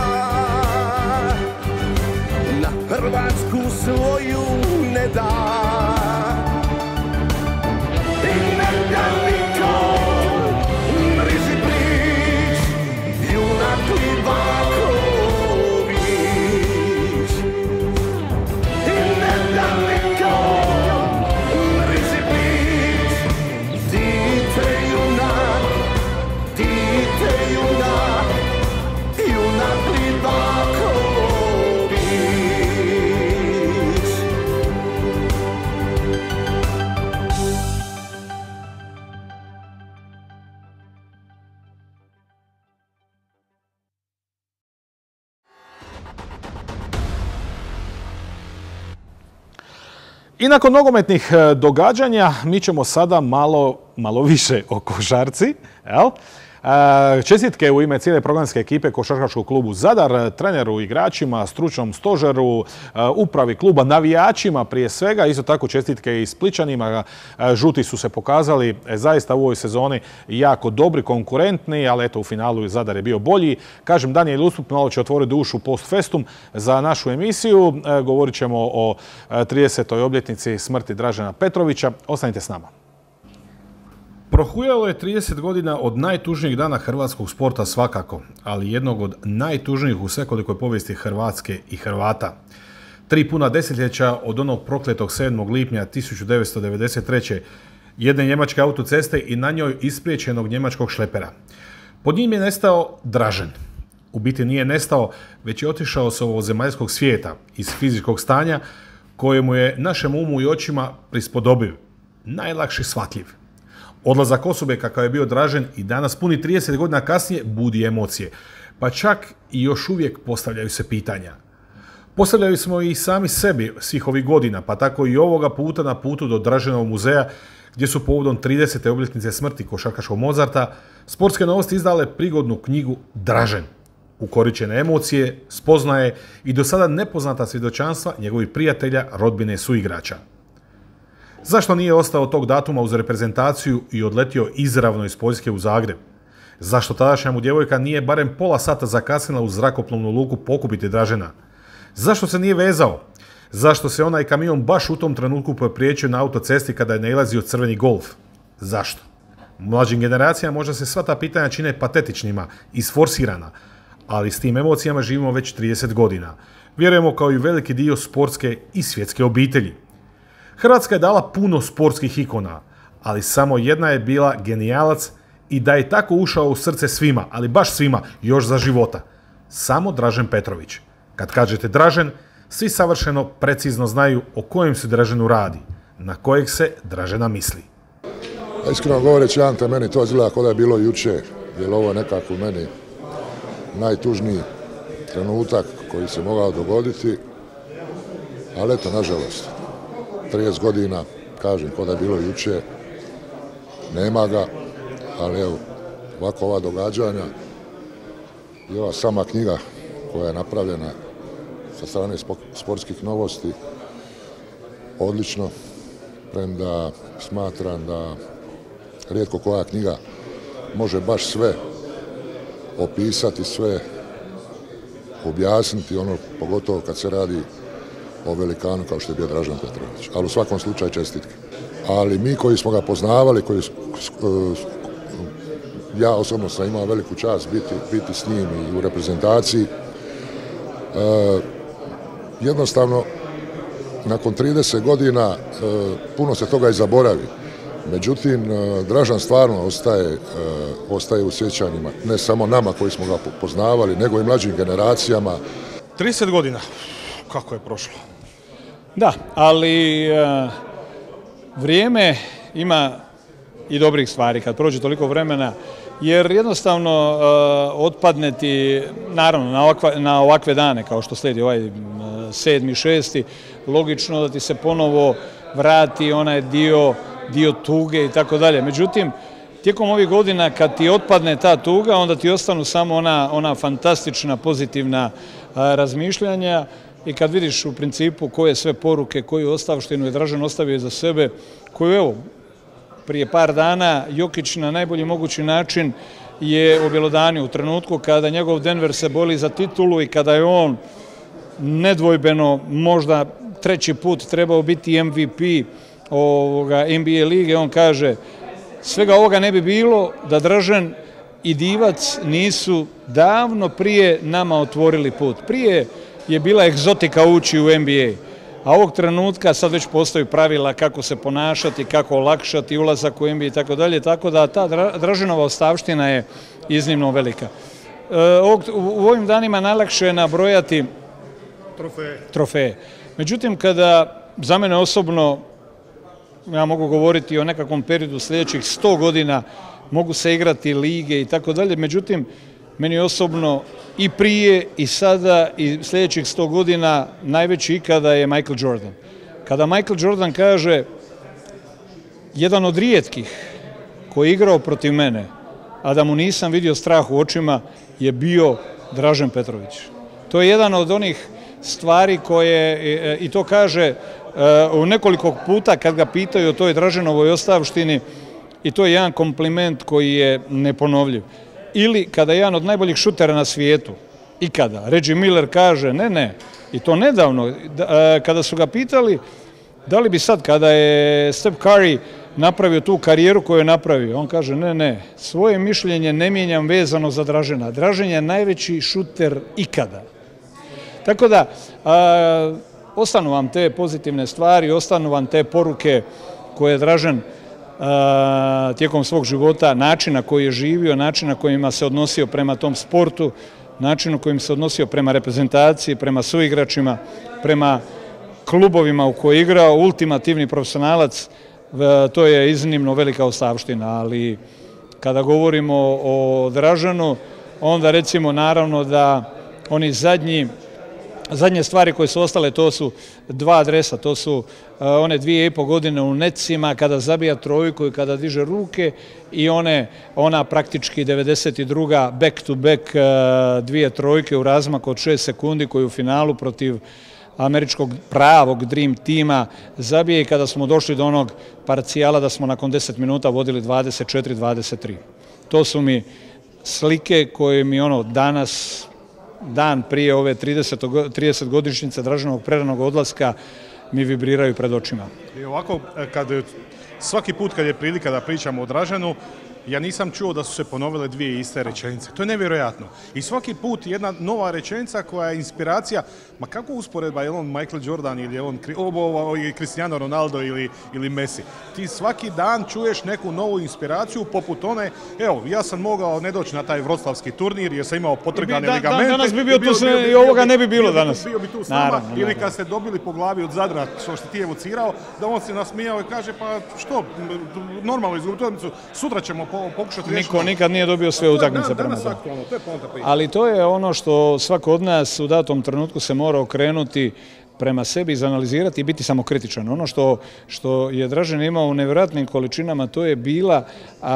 na Hrvatsku svoju ne da. I ne da niko mriži prič, junak Livaković. I ne da niko mriži prič, dite junak, junak Livaković. I nakon nogometnih događanja mi ćemo sada malo više o košarci. Jel? Čestitke u ime cijele programske ekipe Košarkaškog klubu Zadar, treneru, igračima, stručnom stožeru, upravi kluba, navijačima prije svega. Isto tako čestitke i Splićanima. Žuti su se pokazali zaista u ovoj sezoni jako dobri, konkurentni, ali eto u finalu Zadar je bio bolji. Kažem, Danijel Ustup malo će otvoriti dušu post festum za našu emisiju. Govorit ćemo o 30. obljetnici smrti Dražena Petrovića. Ostanite s nama. Prohujalo je 30 godina od najtužnijeg dana hrvatskog sporta svakako, ali jednog od najtužnijih u svekolikoj povijesti Hrvatske i Hrvata. 3 puna desetljeća od onog prokletog 7. lipnja 1993. jedne njemačke autoceste i na njoj ispriječenog njemačkog šlepera. Pod njim je nestao Dražen. U biti nije nestao, već je otišao s ovozemaljskog svijeta, iz fizičkog stanja kojemu je našem umu i očima prispodobiv, najlakše shvatljiv. Odlazak osobe kakav je bio Dražen i danas puni 30 godina kasnije budi emocije, pa čak i još uvijek postavljaju se pitanja. Postavljaju smo i sami sebi svih ovih godina, pa tako i ovoga puta na putu do Draženovog muzeja, gdje su povodom 30. obljetnice smrti košarkaškog Mozarta Sportske novosti izdale prigodnu knjigu Dražen. Ukoričene emocije, spoznaje i do sada nepoznata svjedočanstva njegovih prijatelja, rodbine i suigrača. Zašto nije ostao tog datuma uz reprezentaciju i odletio izravno iz Poljske u Zagreb? Zašto tadašnja mu djevojka nije barem pola sata zakasnila u zrakoplovnu luku pokupiti Dražena? Zašto se nije vezao? Zašto se onaj kamion baš u tom trenutku popriječio na autocesti kada je nailazio crveni Golf? Zašto? Mlađim generacijama možda se sva ta pitanja čine patetičnima, isforsirana, ali s tim emocijama živimo već 30 godina. Vjerujemo kao i veliki dio sportske i svjetske obitelji. Hrvatska je dala puno sportskih ikona, ali samo jedna je bila genijalac i da je tako ušao u srce svima, ali baš svima, još za života. Samo Dražen Petrović. Kad kažete Dražen, svi savršeno precizno znaju o kojem se Draženu radi, na kojeg se Dražena misli. Iskreno govoreći, Ante, meni to izgleda kao da je bilo jučer, jer ovo je nekako u meni najtužniji trenutak koji se mogao dogoditi, ali eto, nažalost, 30 godina, kažem, kao da je bilo jučer, nema ga, ali evo, ovako ova događanja i ova sama knjiga koja je napravljena sa strane Sportskih novosti, odlično, premda smatram da rijetko koja knjiga može baš sve opisati, sve objasniti, ono pogotovo kad se radi o velikanu kao što je bio Dražen Petrović. Ali u svakom slučaju čestitke. Ali mi koji smo ga poznavali, ja osobno sam imao veliku čast biti s njim i u reprezentaciji, jednostavno nakon 30 godina puno se toga i zaboravi. Međutim, Dražan stvarno ostaje u sjećanjima, ne samo nama koji smo ga poznavali, nego i mlađim generacijama. 30 godina, kako je prošlo? Da, ali vrijeme ima i dobrih stvari kad prođe toliko vremena, jer jednostavno otpadne ti, naravno na ovakve dane kao što slijedi ovaj 7. 6. logično da ti se ponovo vrati onaj dio tuge i tako dalje. Međutim, tijekom ovih godina kad ti otpadne ta tuga, onda ti ostanu samo ona fantastična pozitivna razmišljanja i kad vidiš u principu koje sve poruke, koju ostavštinu je Dražen ostavio iza sebe, koju evo, prije par dana Jokić na najbolji mogući način je objelodanio u trenutku kada njegov Denver se boli za titulu i kada je on nedvojbeno možda treći put trebao biti MVP NBA lige, on kaže svega ovoga ne bi bilo da Dražen i Divac nisu davno prije nama otvorili put. Prije je bila egzotika ući u NBA, a ovog trenutka sad već postoji pravila kako se ponašati, kako olakšati ulazak u NBA i tako dalje, tako da ta Draženova ostavština je iznimno velika. U ovim danima najlakše je nabrojati trofeje. Međutim, kada za mene osobno, ja mogu govoriti o nekakvom periodu sljedećih 100 godina, mogu se igrati lige i tako dalje, međutim, meni osobno i prije i sada i sljedećih 100 godina najveći ikada je Michael Jordan. Kada Michael Jordan kaže jedan od rijetkih koji je igrao protiv mene, a da mu nisam vidio strah u očima, je bio Dražen Petrović. To je jedan od onih stvari koje, i to kaže u nekoliko puta kad ga pitaju o toj Draženovoj ostavštini, i to je jedan kompliment koji je neponovljiv. Ili kada je jedan od najboljih šutera na svijetu, ikada, Reggie Miller kaže, ne, i to nedavno, kada su ga pitali da li bi sad, kada je Steph Curry napravio tu karijeru koju je napravio, on kaže, ne, svoje mišljenje ne mijenjam vezano za Dražena. Dražen je najveći šuter ikada. Tako da, ostanu vam te pozitivne stvari, ostanu vam te poruke koje je Dražen tijekom svog života, načina koji je živio, načina kojima se odnosio prema tom sportu, načinu kojim se odnosio prema reprezentaciji, prema suigračima, prema klubovima u koji je igrao, ultimativni profesionalac, to je iznimno velika ostavština, ali kada govorimo o Draženu, onda recimo naravno da oni zadnje stvari koje su ostale, to su 2 adresa, to su one 2,5 godine u Netsima kada zabija trojku i kada diže ruke i ona praktički 92. back to back 2 trojke u razmaku od 6 sekundi koju u finalu protiv američkog pravog Dream tima zabije i kada smo došli do onog parcijala da smo nakon 10 minuta vodili 24-23. To su mi slike koje mi danas, dan prije ove 30-godišnjice Draženovog preranog odlaska, mi vibriraju pred očima. I ovako, svaki put kad je prilika da pričamo o Draženu, ja nisam čuo da su se ponovile 2 iste rečenice. To je nevjerojatno. I svaki put jedna nova rečenica koja je inspiracija, ma kako usporedba, je on Michael Jordan ili je on Cristiano Ronaldo ili Messi. Ti svaki dan čuješ neku novu inspiraciju poput one, evo, ja sam mogao ne doći na taj vroclavski turnir jer sam imao potrgane ligamente. Danas bi bio tu sve i ovoga ne bi bilo danas. Bio bi tu s nama, ili kad ste dobili po glavi od Zadra, što ti je evocirao, da on se nasmijao i kaže, pa što, normalno izgubiti, sutra ćemo pokušati riješiti. Niko nikad nije dobio sve utakmice prema tome. Ali to je ono što svako od nas u datom trenutku se mora okrenuti prema sebi, izanalizirati i biti samokritičan. Ono što je Dražen imao u nevjerojatnim količinama, to je bila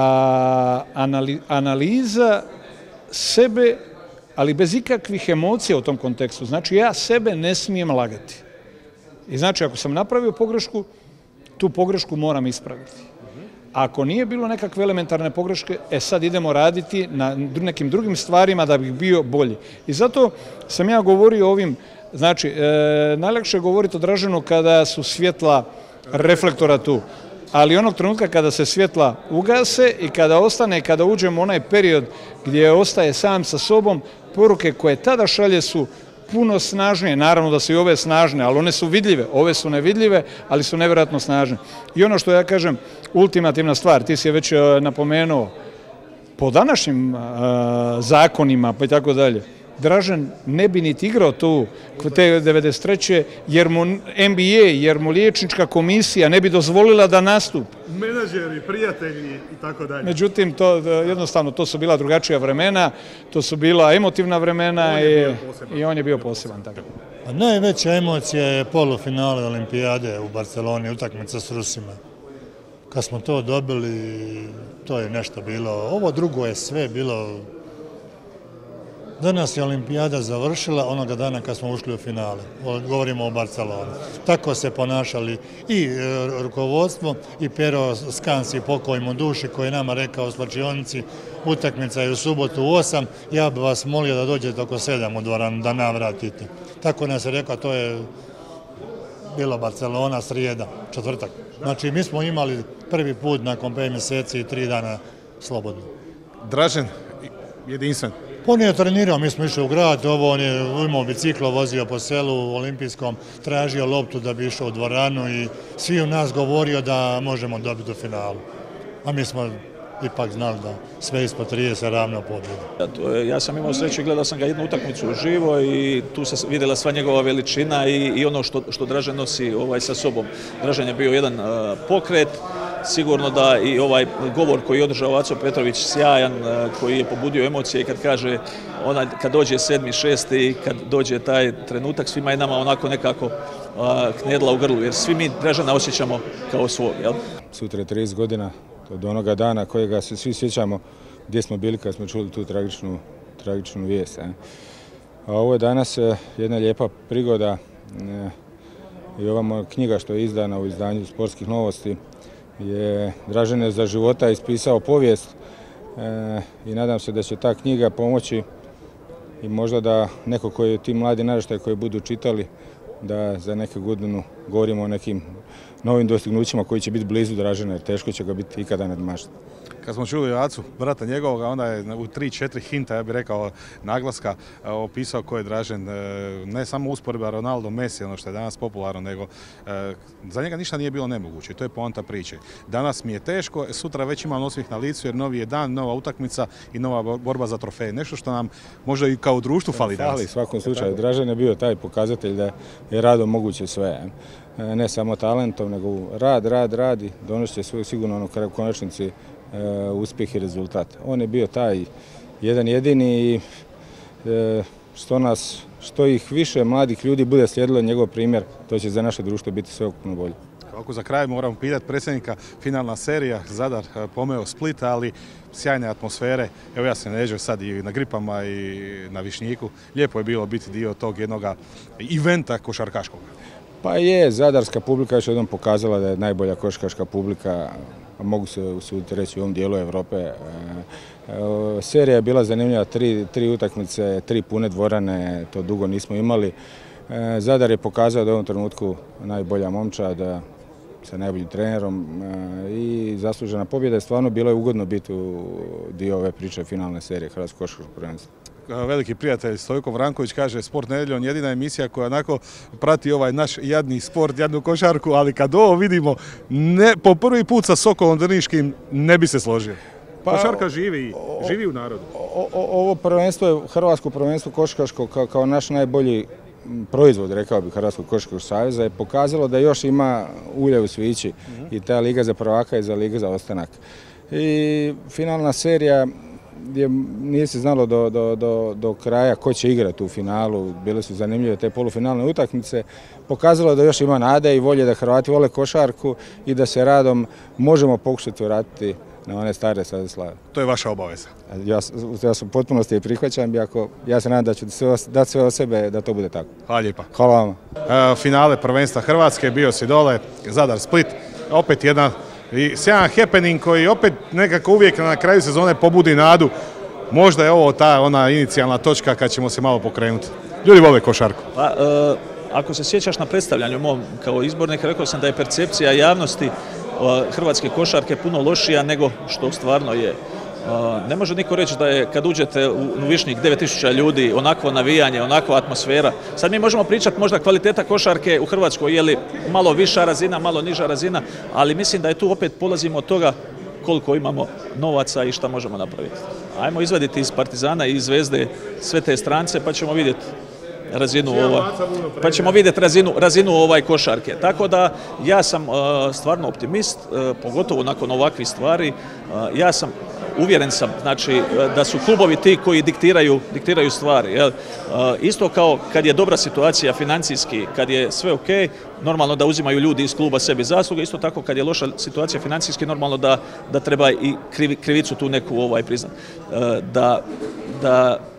analiza sebe, ali bez ikakvih emocija u tom kontekstu. Znači, ja sebe ne smijem lagati. I znači, ako sam napravio pogrešku, tu pogrešku moram ispraviti. Ako nije bilo nekakve elementarne pogreške, sad idemo raditi na nekim drugim stvarima da bih bio bolji. I zato sam ja govorio o ovim, znači, najlakše je govoriti o Draženu kada su svjetla reflektora tu. Ali onog trenutka kada se svjetla ugase i kada ostane, kada uđemo u onaj period gdje ostaje sam sa sobom, poruke koje tada šalje su puno snažnije. Naravno da su i ove snažne, ali one su vidljive. Ove su nevidljive, ali su nevjerojatno snažne. I ono što ja kažem, ultimativna stvar, ti si je već napomenuo, po današnjim zakonima, pa i tako dalje, Dražen ne bi niti igrao tu te 93. jer mu NBA, jer mu liječnička komisija ne bi dozvolila da nastupi. Menadžeri, prijatelji i tako dalje. Međutim, jednostavno, to su bila drugačija vremena, to su bila emotivna vremena i on je bio poseban. Najveća emocija je polufinale olimpijade u Barceloni, utakmica s Rusima. Kad smo to dobili, to je nešto bilo. Ovo drugo je sve bilo Danas je olimpijada završila onoga dana kad smo ušli u finale. Govorimo o Barceloni. Tako se ponašali i rukovodstvo i Pero Skansi, pokoj mu duši, koji je nama rekao u slačionici, utakmica je u subotu u 8, ja bih vas molio da dođete oko 7 u dvoranu, da navratite. Tako nas je rekao, to je bila Barcelona, srijeda, četvrtak. Znači, mi smo imali prvi put nakon 5 mjeseci i 3 dana slobodno. Dražen, jedinstven. On je trenirao, mi smo išli u grad, on je imao biciklo, vozio po selu olimpijskom, tražio loptu da bi išao u dvoranu i svi u nas govorio da možemo dobiti u finalu. A mi smo ipak znali da sve ispod 30 ravno pobjede. Ja sam imao sreću i gledao sam ga jednu utakmicu uživo i tu se vidjela sva njegova veličina i ono što Dražen nosi sa sobom. Dražen je bio jedan pokret, sigurno da i ovaj govor koji je održao Aco Petrović sjajan, koji je pobudio emocije i kad kaže kad dođe 7. 6. i kad dođe taj trenutak, svima je nama onako nekako knedla u grlu, jer svi mi Dražena osjećamo kao svog. Sutra je 30 godina od onoga dana kojega se svi sjećamo gdje smo bili kad smo čuli tu tragičnu vijest. A ovo je danas jedna lijepa prigoda i ova moja knjiga što je izdana u izdanju Sportskih novosti je Dražen je za života ispisao povijest i nadam se da će ta knjiga pomoći i možda da neko koji ti mladi naraštaji koji budu čitali da za neke godinu govorimo o nekim novim dostignućima koji će biti blizu Dražena jer teško će ga biti ikada nadmašiti. Kad smo čuli Acu, brata njegovoga, onda je u 3-4 hinta, ja bih rekao, naglaska opisao ko je Dražen. Ne samo usporedba Ronaldo, Messi, ono što je danas popularno, nego za njega ništa nije bilo nemoguće. To je poanta priče. Danas mi je teško, sutra već imam osmijeh na licu jer novi je dan, nova utakmica i nova borba za trofeje. Nešto što nam možda i kao društvu fali danas. Fali, u svakom slučaju. Dražen je bio taj pokazatelj da je radom moguće sve. Ne samo talentom, nego rad i donosi će sigurno u konačnici uspjeh i rezultat. On je bio taj jedan jedini i što ih više mladih ljudi bude slijedilo njegov primjer, to će za naše društvo biti sveukupno bolje. Ovako za kraj moramo pitati predsjednika, finalna serija, Zadar pomeo Split, ali sjajne atmosfere. Evo ja sam neđeo sad i na Gripama i na Višnjiku. Lijepo je bilo biti dio tog jednog eventa košarkaškog. Pa je, zadarska publika još jednom pokazala da je najbolja košarkaška publika, mogu se usuditi reći u ovom dijelu Europe. Serija je bila zanimljiva, tri utakmice, 3 pune dvorane, to dugo nismo imali. Zadar je pokazao da je u ovom trenutku najbolja momčad sa najboljim trenerom i zaslužena pobjeda je stvarno bilo je ugodno biti u dio ove priče finalne serije Hrvatskog košarkaškog prvenstva. Veliki prijatelj Stojko Vranković kaže Sport nedjeljom jedina emisija koja onako prati ovaj naš jadni sport, jadnu košarku, ali kad ovo vidimo po prvi put sa Sokolom Drniškim ne bi se složio. Košarka živi u narodu. Ovo prvenstvo je Hrvatsko prvenstvo košarkaško kao naš najbolji proizvod, rekao bih, Hrvatskog košarkaškog saveza je pokazalo da još ima ulja u svići i ta liga za prvaka i za liga za ostanak. I finalna serija gdje nije se znalo do kraja ko će igrati u finalu, bile su zanimljive te polufinalne utakmice, pokazalo da još ima nade i volje da Hrvati vole košarku i da se radom možemo pokušati vratiti na one stare staze slave. To je vaša obaveza. Ja sam u potpunosti je prihvaćam, ja se nadam da ću dati sve od sebe da to bude tako. Hvala lijepa. Hvala vama. Finale prvenstva Hrvatske, bio si dole, Zadar Split, opet jedan i sjajan happening koji opet nekako uvijek na kraju sezone pobudi nadu. Možda je ovo ta ona inicijalna točka kad ćemo se malo pokrenuti. Ljudi vole košarku. Ako se sjećaš na predstavljanju mom kao izbornik, rekao sam da je percepcija javnosti hrvatske košarke puno lošija nego što stvarno je. Ne može niko reći da je kad uđete u Višnjik 9000 ljudi, onakvo navijanje, onakva atmosfera. Sad mi možemo pričati možda kvaliteta košarke u Hrvatskoj, je li malo viša razina, malo niža razina, ali mislim da je tu opet polazimo od toga koliko imamo novaca i šta možemo napraviti. Ajmo izvaditi iz Partizana i iz Zvezde sve te strance pa ćemo vidjeti razinu košarke. Tako da ja sam stvarno optimist, pogotovo nakon ovakvih stvari. Ja sam uvjeren sam, znači, da su klubovi ti koji diktiraju stvari. Isto kao kad je dobra situacija financijski, kad je sve ok, normalno da uzimaju ljudi iz kluba sebi zasluge, isto tako kad je loša situacija financijski, normalno da treba i krivicu tu neku priznati. Da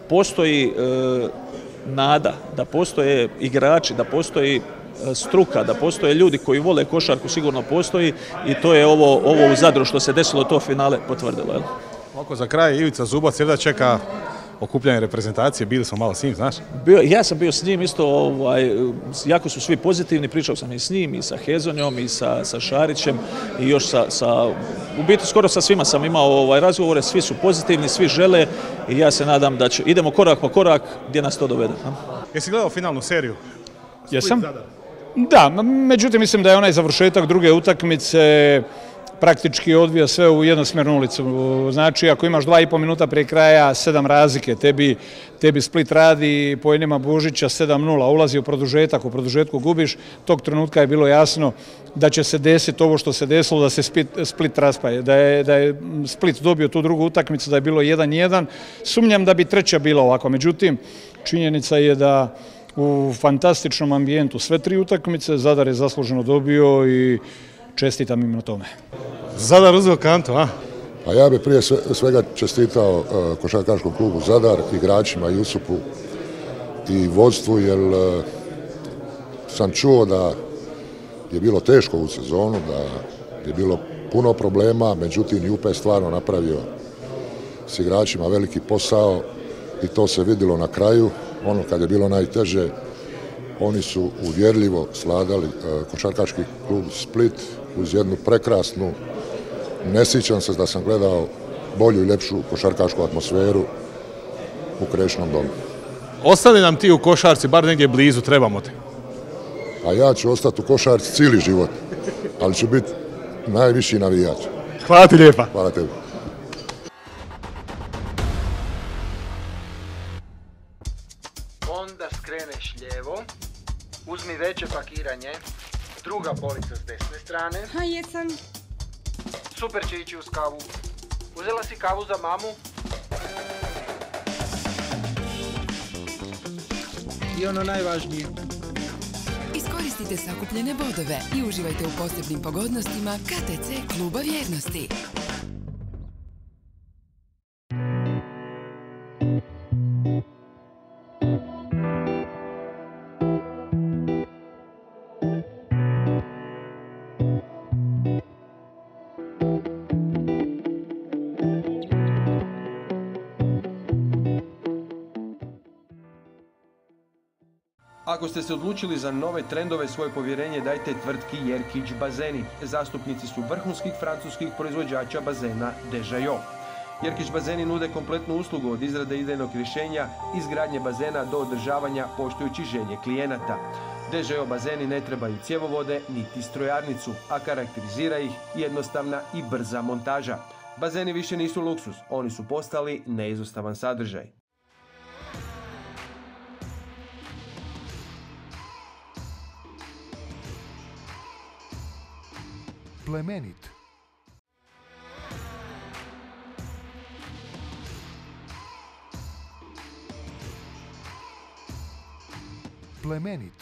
postoji nada, da postoje igrači, da postoji struka, da postoje ljudi koji vole košarku, sigurno postoji i to je ovo u Zadru što se desilo, to finale potvrdilo. Ovako za kraj, Ivica Zubac jedva čeka okupljanje reprezentacije, bili smo malo s njim, znaš? Ja sam bio s njim isto, jako su svi pozitivni, pričao sam i s njim, i sa Hezonjom, i sa Šarićem, i još u biti skoro sa svima sam imao razgovore, svi su pozitivni, svi žele i ja se nadam da idemo korak po korak gdje nas to dovede. Jesi gledao finalnu seriju? Jesam? Da, međutim mislim da je onaj završetak druge utakmice praktički odvija sve u jednosmjernu ulicu. Znači, ako imaš 2,5 minuta prije kraja, 7 razlike, tebi Split radi po jednima Božića 7-0, ulazi u produžetak, u produžetku gubiš, tog trenutka je bilo jasno da će se desiti ovo što se desilo, da se Split raspaje, da je Split dobio tu drugu utakmicu, da je bilo 1-1. Sumnjam da bi treća bila ovako, međutim, činjenica je da u fantastičnom ambijentu sve 3 utakmice, Zadar je zasluženo dobio i čestitam im na tome. Zadar uzeo kantu, a? A ja bih prije svega čestitao košarkaškom klubu Zadar, igračima Jusupu i vodstvu, jer sam čuo da je bilo teško u sezonu, da je bilo puno problema, međutim Jupe je stvarno napravio s igračima veliki posao i to se vidjelo na kraju. Ono kad je bilo najteže, oni su uvjerljivo sladali košarkaški klub Split uz jednu prekrasnu, ne sjećam se da sam gledao bolju i ljepšu košarkašku atmosferu u Krešnom domu. Ostani nam ti u košarci, bar negdje blizu, trebamo te. A ja ću ostati u košarci cijeli život, ali ću biti najviši navijač. Hvala ti lijepa. Hvala tebi. Onda skreneš lijevo, uzmi veće pakiranje, druga polica s desne strane. A jesam. Super će ići uz kavu. Uzela si kavu za mamu? I ono najvažnije. Iskoristite sakupljene bodove i uživajte u posebnim pogodnostima KTC kluba vjernosti. Ako ste se odlučili za nove trendove, svoje povjerenje dajte tvrtki Jerkić bazeni. Zastupnici su vrhunskih francuskih proizvođača bazena Dežajo. Jerkić bazeni nude kompletnu uslugu od izrade idejnog rješenja, izgradnje bazena do održavanja poštujući želje klijenata. Dežajo bazeni ne trebaju cjevovode niti strojarnicu, a karakterizira ih jednostavna i brza montaža. Bazeni više nisu luksuz, oni su postali neizostavan sadržaj. Plemenit. Plemenit.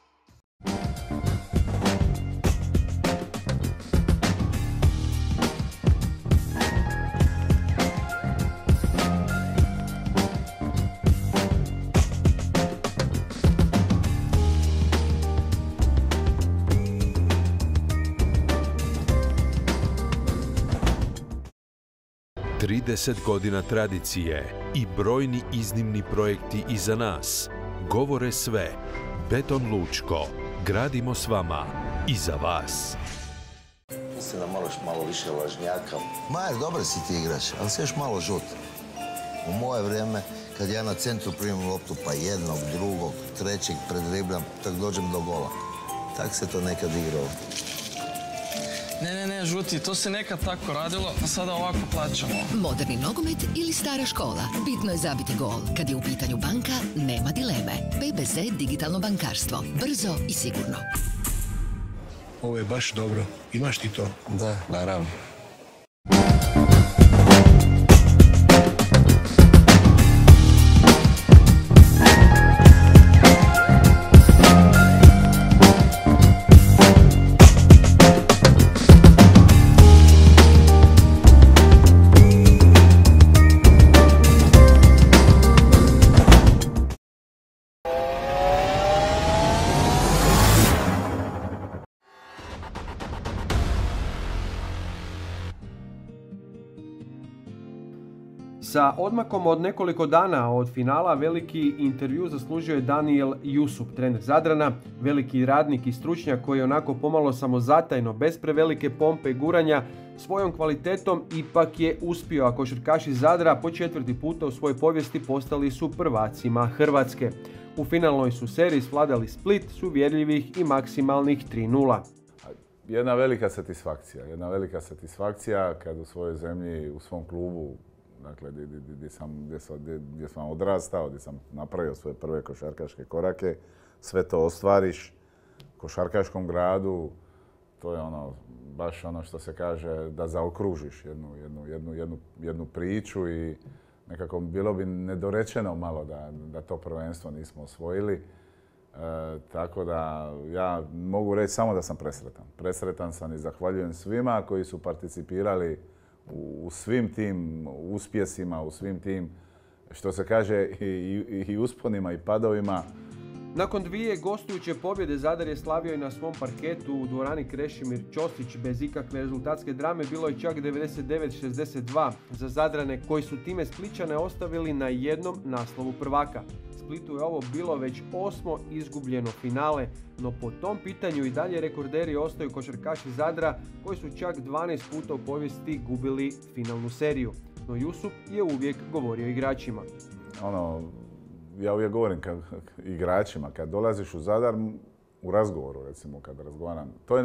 Trideset godina tradicije i brojni iznimni projekti iza nas govore sve. Beton Lučko. Gradimo s vama i za vas. Mislim da moraš malo više lažnjaka. Majer, dobar si ti igrač, ali si još malo žut. U moje vrijeme, kad ja na centru primim loptu pa jednog, drugog, trećeg predribljam, tak dođem do gola. Tak se to nekad igrao. Ne, žuti, to se nekad tako radilo, a sada ovako plaćamo. Moderni nogomet ili stara škola. Bitno je zabiti gol. Kad je u pitanju banka, nema dileme. PBZ digitalno bankarstvo. Brzo i sigurno. Ovo je baš dobro. Imaš ti to? Da, naravno. Sa odmakom od nekoliko dana od finala veliki intervju zaslužio je Danijel Jusup, trener Zadrana, veliki radnik i stručnjak koji je onako pomalo samozatajno, bez prevelike pompe i guranja, svojom kvalitetom ipak je uspio, a košarkaši Zadra po 4. puta u svojoj povijesti postali su prvacima Hrvatske. U finalnoj su seriji svladali Split s uvjerljivih i maksimalnih 3:0. Jedna velika satisfakcija kad u svojoj zemlji, u svom klubu, dakle gdje sam odrastao, gdje sam napravio svoje prve košarkaške korake, sve to ostvariš u košarkaškom gradu, to je baš ono što se kaže da zaokružiš jednu priču i nekako bilo bi nedorečeno malo da to prvenstvo nismo osvojili. Tako da ja mogu reći samo da sam presretan. Presretan sam i zahvaljujem svima koji su participirali u svim tim uspjesima, u svim tim, što se kaže, i usponima i padovima. Nakon 2 gostujuće pobjede Zadar je slavio i na svom parketu u dvorani Krešimir Ćosić bez ikakve rezultatske drame. Bilo je čak 99-62 za Zadrane koji su time Splićane ostavili na jednom naslovu prvaka. Splitu je ovo bilo već 8. izgubljeno finale, no po tom pitanju i dalje rekorderi ostaju košarkaši Zadra koji su čak 12 puta u povijesti gubili finalnu seriju. No Jusup je uvijek govorio igračima. Ja uvijek govorim igračima, kad dolaziš u Zadar, u razgovoru recimo, kad razgovaram, to je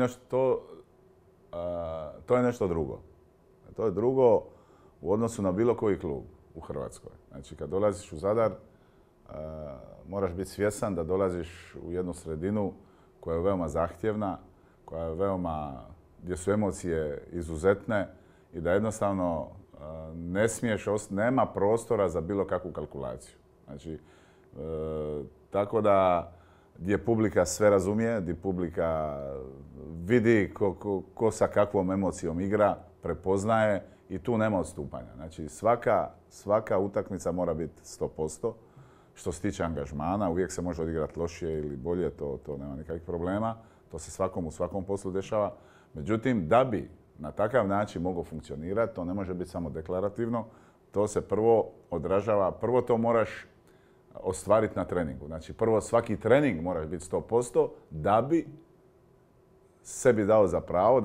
nešto drugo. To je drugo u odnosu na bilo koji klub u Hrvatskoj. Znači, kad dolaziš u Zadar, moraš biti svjestan da dolaziš u jednu sredinu koja je veoma zahtjevna, koja je gdje su emocije izuzetne i da jednostavno nema prostora za bilo kakvu kalkulaciju. Znači, tako da gdje publika sve razumije, gdje publika vidi ko sa kakvom emocijom igra, prepoznaje i tu nema odstupanja. Znači, svaka utakmica mora biti 100%. Što se tiče angažmana, uvijek se može odigrati lošije ili bolje, to nema nikakvih problema. To se u svakom poslu dešava. Međutim, da bi na takav način mogao funkcionirati, to ne može biti samo deklarativno. To se prvo odražava, prvo to moraš ostvariti na treningu. Znači, prvo svaki trening moraš biti 100% da bi sebi dao za pravo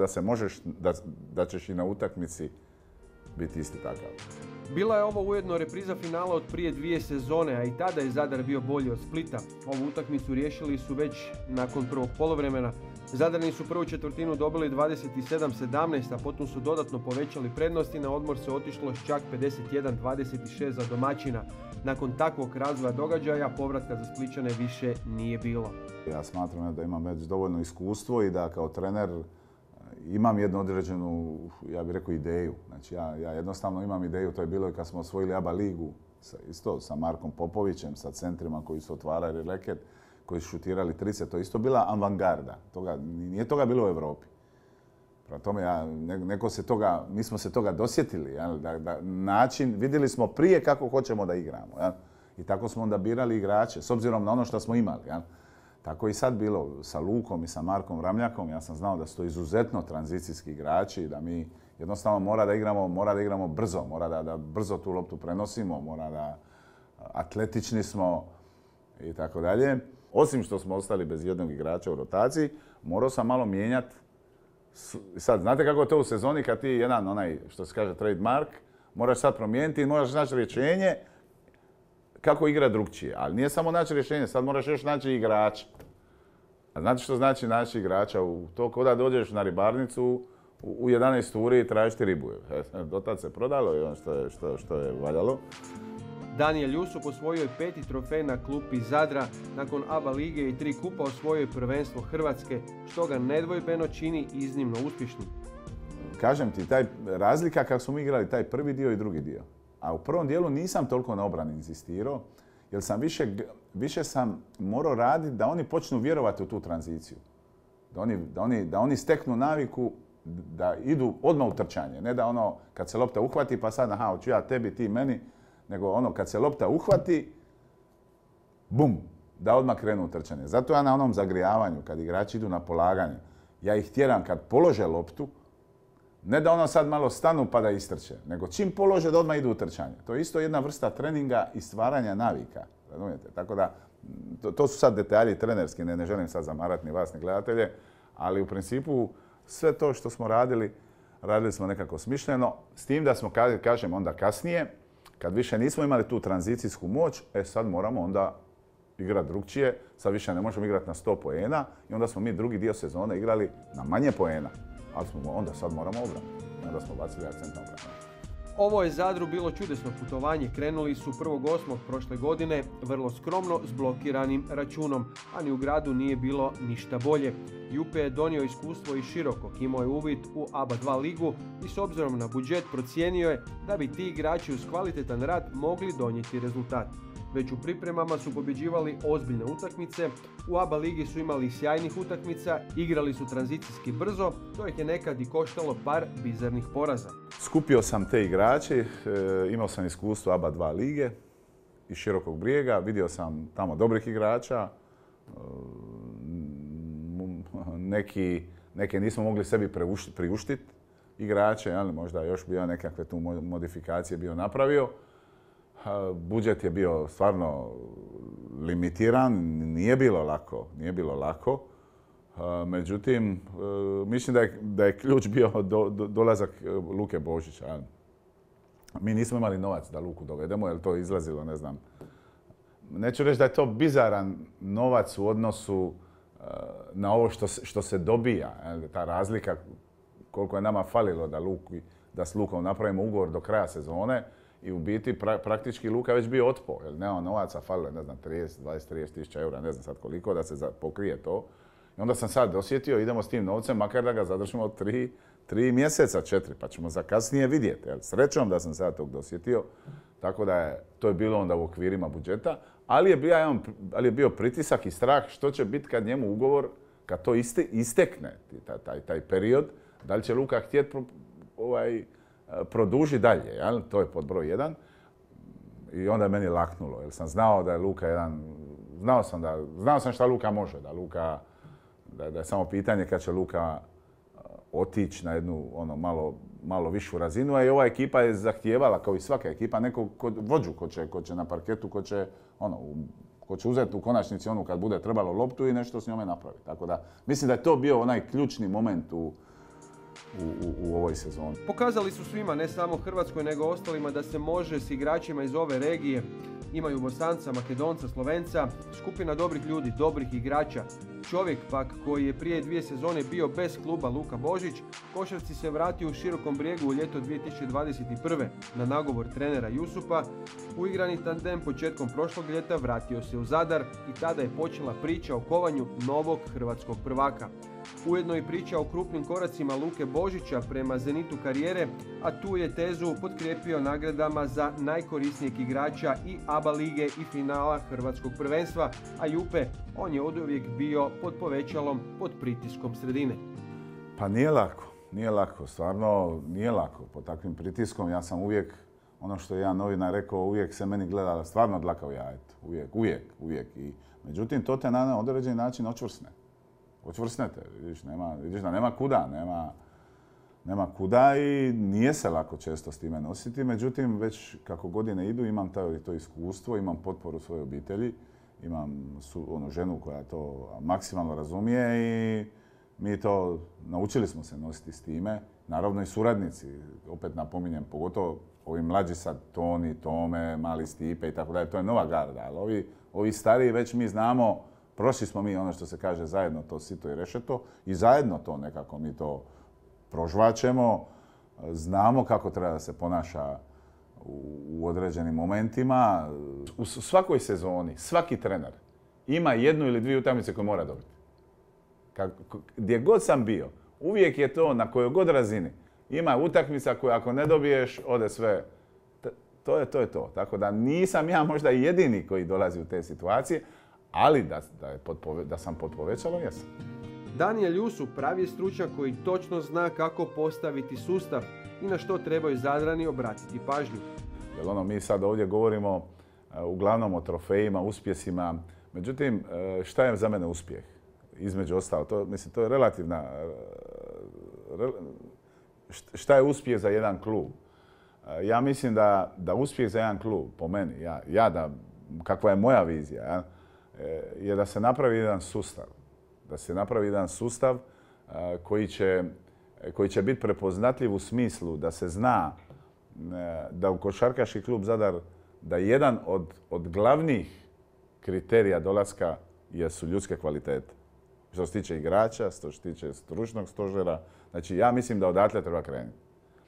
da ćeš i na utakmici biti isti takav. Bila je ovo ujedno repriza finala od prije 2 sezone, a i tada je Zadar bio bolji od Splita. Ovu utakmicu riješili su već nakon prvog poluvremena. Zadrani su prvu četvrtinu dobili 27-17, a potom su dodatno povećali prednost i na odmor se otišlo s čak 51-26 za domaćina. Nakon takvog razvoja događaja, povratka za Splićane više nije bilo. Ja smatram da imam već dovoljno iskustvo i da kao trener imam jednu određenu, ja bih rekao, ideju. Znači, ja jednostavno imam ideju, to je bilo i kad smo osvojili ABA ligu, isto sa Markom Popovićem, sa centrima koji su otvarali reket, koji su šutirali trice, to je isto bila avangarda. Nije toga bilo u Europi. Prema tome, mi smo se toga dosjetili. Način, vidjeli smo prije kako hoćemo da igramo. I tako smo onda birali igrače, s obzirom na ono što smo imali. Tako i sad bilo sa Lukom i sa Markom Ramljakom. Ja sam znao da su to izuzetno tranzicijski igrači, da mi jednostavno mora da igramo brzo, mora da brzo tu loptu prenosimo, mora da atletični smo i tako dalje. Osim što smo ostali bez jednog igrača u rotaciji, morao sam malo mijenjati. Sad, znate kako je to u sezoni kad ti jedan, što se kaže trademark, moraš sad promijeniti i moraš naći rješenje kako igra drugčije. Ali nije samo naći rješenje, sad moraš još naći igrača. A znate što znači naći igrača? To ko da dođeš na ribarnicu u 11 uri i tražiti ribu. Dotad se prodalo i ono što je valjalo. Danijel Jusup osvojio je 5. trofej na klupi Zadra. Nakon ABA lige i 3 kupa osvojio je prvenstvo Hrvatske, što ga nedvojbeno čini iznimno uspješnim. Kažem ti, razlika kako smo igrali taj prvi dio i drugi dio. A u prvom dijelu nisam toliko na obrani insistirao, jer sam više sam morao raditi da oni počnu vjerovati u tu tranziciju. Da oni steknu naviku da idu odmah u trčanje. Ne da kad se lopta uhvati pa sad hoću ja tebi, ti meni, nego kad se lopta uhvati, bum, da odmah krenu u trčanje. Zato ja na onom zagrijavanju, kad igrači idu na polaganje, ja ih tjeram kad polože loptu, Ne da ono sad malo stanu pa da istrče, nego čim polože da odmah idu u trčanje. To je isto jedna vrsta treninga i stvaranja navika. Razumijete? Tako da, to su sad detalji trenerski, ne želim sad zamarati ni vas ni gledatelje, ali u principu sve to što smo radili smo nekako smišljeno, s tim da smo, kažem, onda kasnije, kad više nismo imali tu tranzicijsku moć, sad moramo onda igrati drugčije, sad više ne možemo igrati na 100 poena i onda smo mi drugi dio sezone igrali na manje poena, ali onda sad moramo obranu. I onda smo bacili akcent na obranu. Ovo je Zadru bilo čudesno putovanje. Krenuli su 1.8. prošle godine, vrlo skromno s blokiranim računom, a ni u gradu nije bilo ništa bolje. Jupe je donio iskustvo i širokog, imao je uvid u ABA 2 ligu i s obzirom na budžet procijenio je da bi ti igrači uz kvalitetan rad mogli donijeti rezultat. Već u pripremama su pobjeđivali ozbiljne utakmice, u ABA ligi su imali sjajnih utakmica, igrali su tranzicijski brzo, to ih je nekad i koštalo par bizarnih poraza. Skupio sam te igrače, imao sam iskustvo ABA 2 lige iz Širokog Brijega, vidio sam tamo dobrih igrača, neke nismo mogli sebi priuštiti igrače, ali možda još bi ja nekakve tu modifikacije bio napravio. Budžet je bio stvarno limitiran, nije bilo lako. Međutim, mislim da je ključ bio dolazak Luke Božića. Mi nismo imali novac da Luku dovedemo, jer to je izlazilo, ne znam. Neću reći da je to bizaran novac u odnosu na ovo što se dobija. Ta razlika koliko je nama falilo da s Lukom napravimo ugovor do kraja sezone. I u biti praktički Luka je već bio otpo, jer nema novaca, falilo je, ne znam, 20-30 tisuća eura, ne znam sad koliko, da se pokrije to. I onda sam sad osjetio, idemo s tim novcem, makar da ga zadržimo 3 mjeseca, 4, pa ćemo za kasnije vidjeti. Srećom da sam sad tog dosjetio, tako da to je bilo onda u okvirima budžeta, ali je bio pritisak i strah što će biti kad njemu ugovor, kad to istekne, taj period, da li će Luka htjeti produži dalje, jel? To je pod broj 1. I onda je meni laknulo, jer sam znao da je Luka jedan... Znao sam šta Luka može, da je samo pitanje kad će Luka otići na jednu malo višu razinu, a i ova ekipa je zahtijevala, kao i svaka ekipa, nekog vođu ko će na parketu, ko će uzeti u konačnici onu kad bude trebalo loptu i nešto s njome napraviti. Tako da, mislim da je to bio onaj ključni moment u ovoj sezoni. Pokazali su svima, ne samo Hrvatskoj, nego ostalima, da se može s igračima iz ove regije. Imaju Bosanca, Makedonca, Slovenca, skupina dobrih ljudi, dobrih igrača. Čovjek pak koji je prije 2 sezone bio bez kluba, Luka Božić, košarci se vratio u Širokom Brijegu u ljeto 2021. na nagovor trenera Jusupa. Uigrani tandem početkom prošlog ljeta vratio se u Zadar i tada je počela priča o kovanju novog hrvatskog prvaka. Ujedno i priča o krupnim koracima Luke Božića prema zenitu karijere, a tu je tezu potkrijepio nagradama za najkorisnijeg igrača i ABA lige i finala hrvatskog prvenstva, a Jupe, on je oduvijek bio pod povećalom, pod pritiskom sredine. Pa nije lako, stvarno nije lako. Pod takvim pritiskom ja sam uvijek, ono što je jedan novinar rekao, uvijek se meni gleda stvarno dlaka u jajetu. Uvijek. Međutim, to te na određeni način očvrsne. Očvrsnete, vidiš da nema kuda i nije se lako često s time nositi. Međutim, već kako godine idu imam to iskustvo, imam potporu svoje obitelji, imam ženu koja to maksimalno razumije i naučili smo se nositi s time. Naravno i suradnici, opet napominjem, pogotovo ovi mlađi sad, Toni, Tome, mali Stipe i tako dalje, to je nova garda, ali ovi stariji već mi znamo. Prošli smo mi ono što se kaže zajedno to sito i rešeto i zajedno to nekako mi to prožvačemo. Znamo kako treba da se ponaša u određenim momentima. U svakoj sezoni, svaki trener ima 1 ili 2 utakmice koje mora dobiti. Gdje god sam bio, uvijek je to na kojoj god razini. Ima utakmica koju ako ne dobiješ, ode sve. To je to. Tako da nisam ja možda jedini koji dolazi u te situacije, ali da sam pod povećalom, jesam. Daniel Jusup pravi je stručnjak koji točno zna kako postaviti sustav i na što trebaju Zadrani obratiti pažnju. Jer mi sad ovdje govorimo uglavnom o trofejima, uspjesima. Međutim, šta je za mene uspjeh? Između ostalo, to je relativna... šta je uspjeh za jedan klub? Ja mislim da uspjeh za jedan klub, po meni, kakva je moja vizija, je da se napravi jedan sustav. Da se napravi jedan sustav koji će biti prepoznatljiv u smislu da se zna da u Košarkaški klub Zadar, da jedan od glavnih kriterija dolaska jesu ljudske kvalitete. Što se tiče igrača, što se tiče stručnog stožera. Znači, ja mislim da odatle treba krenuti.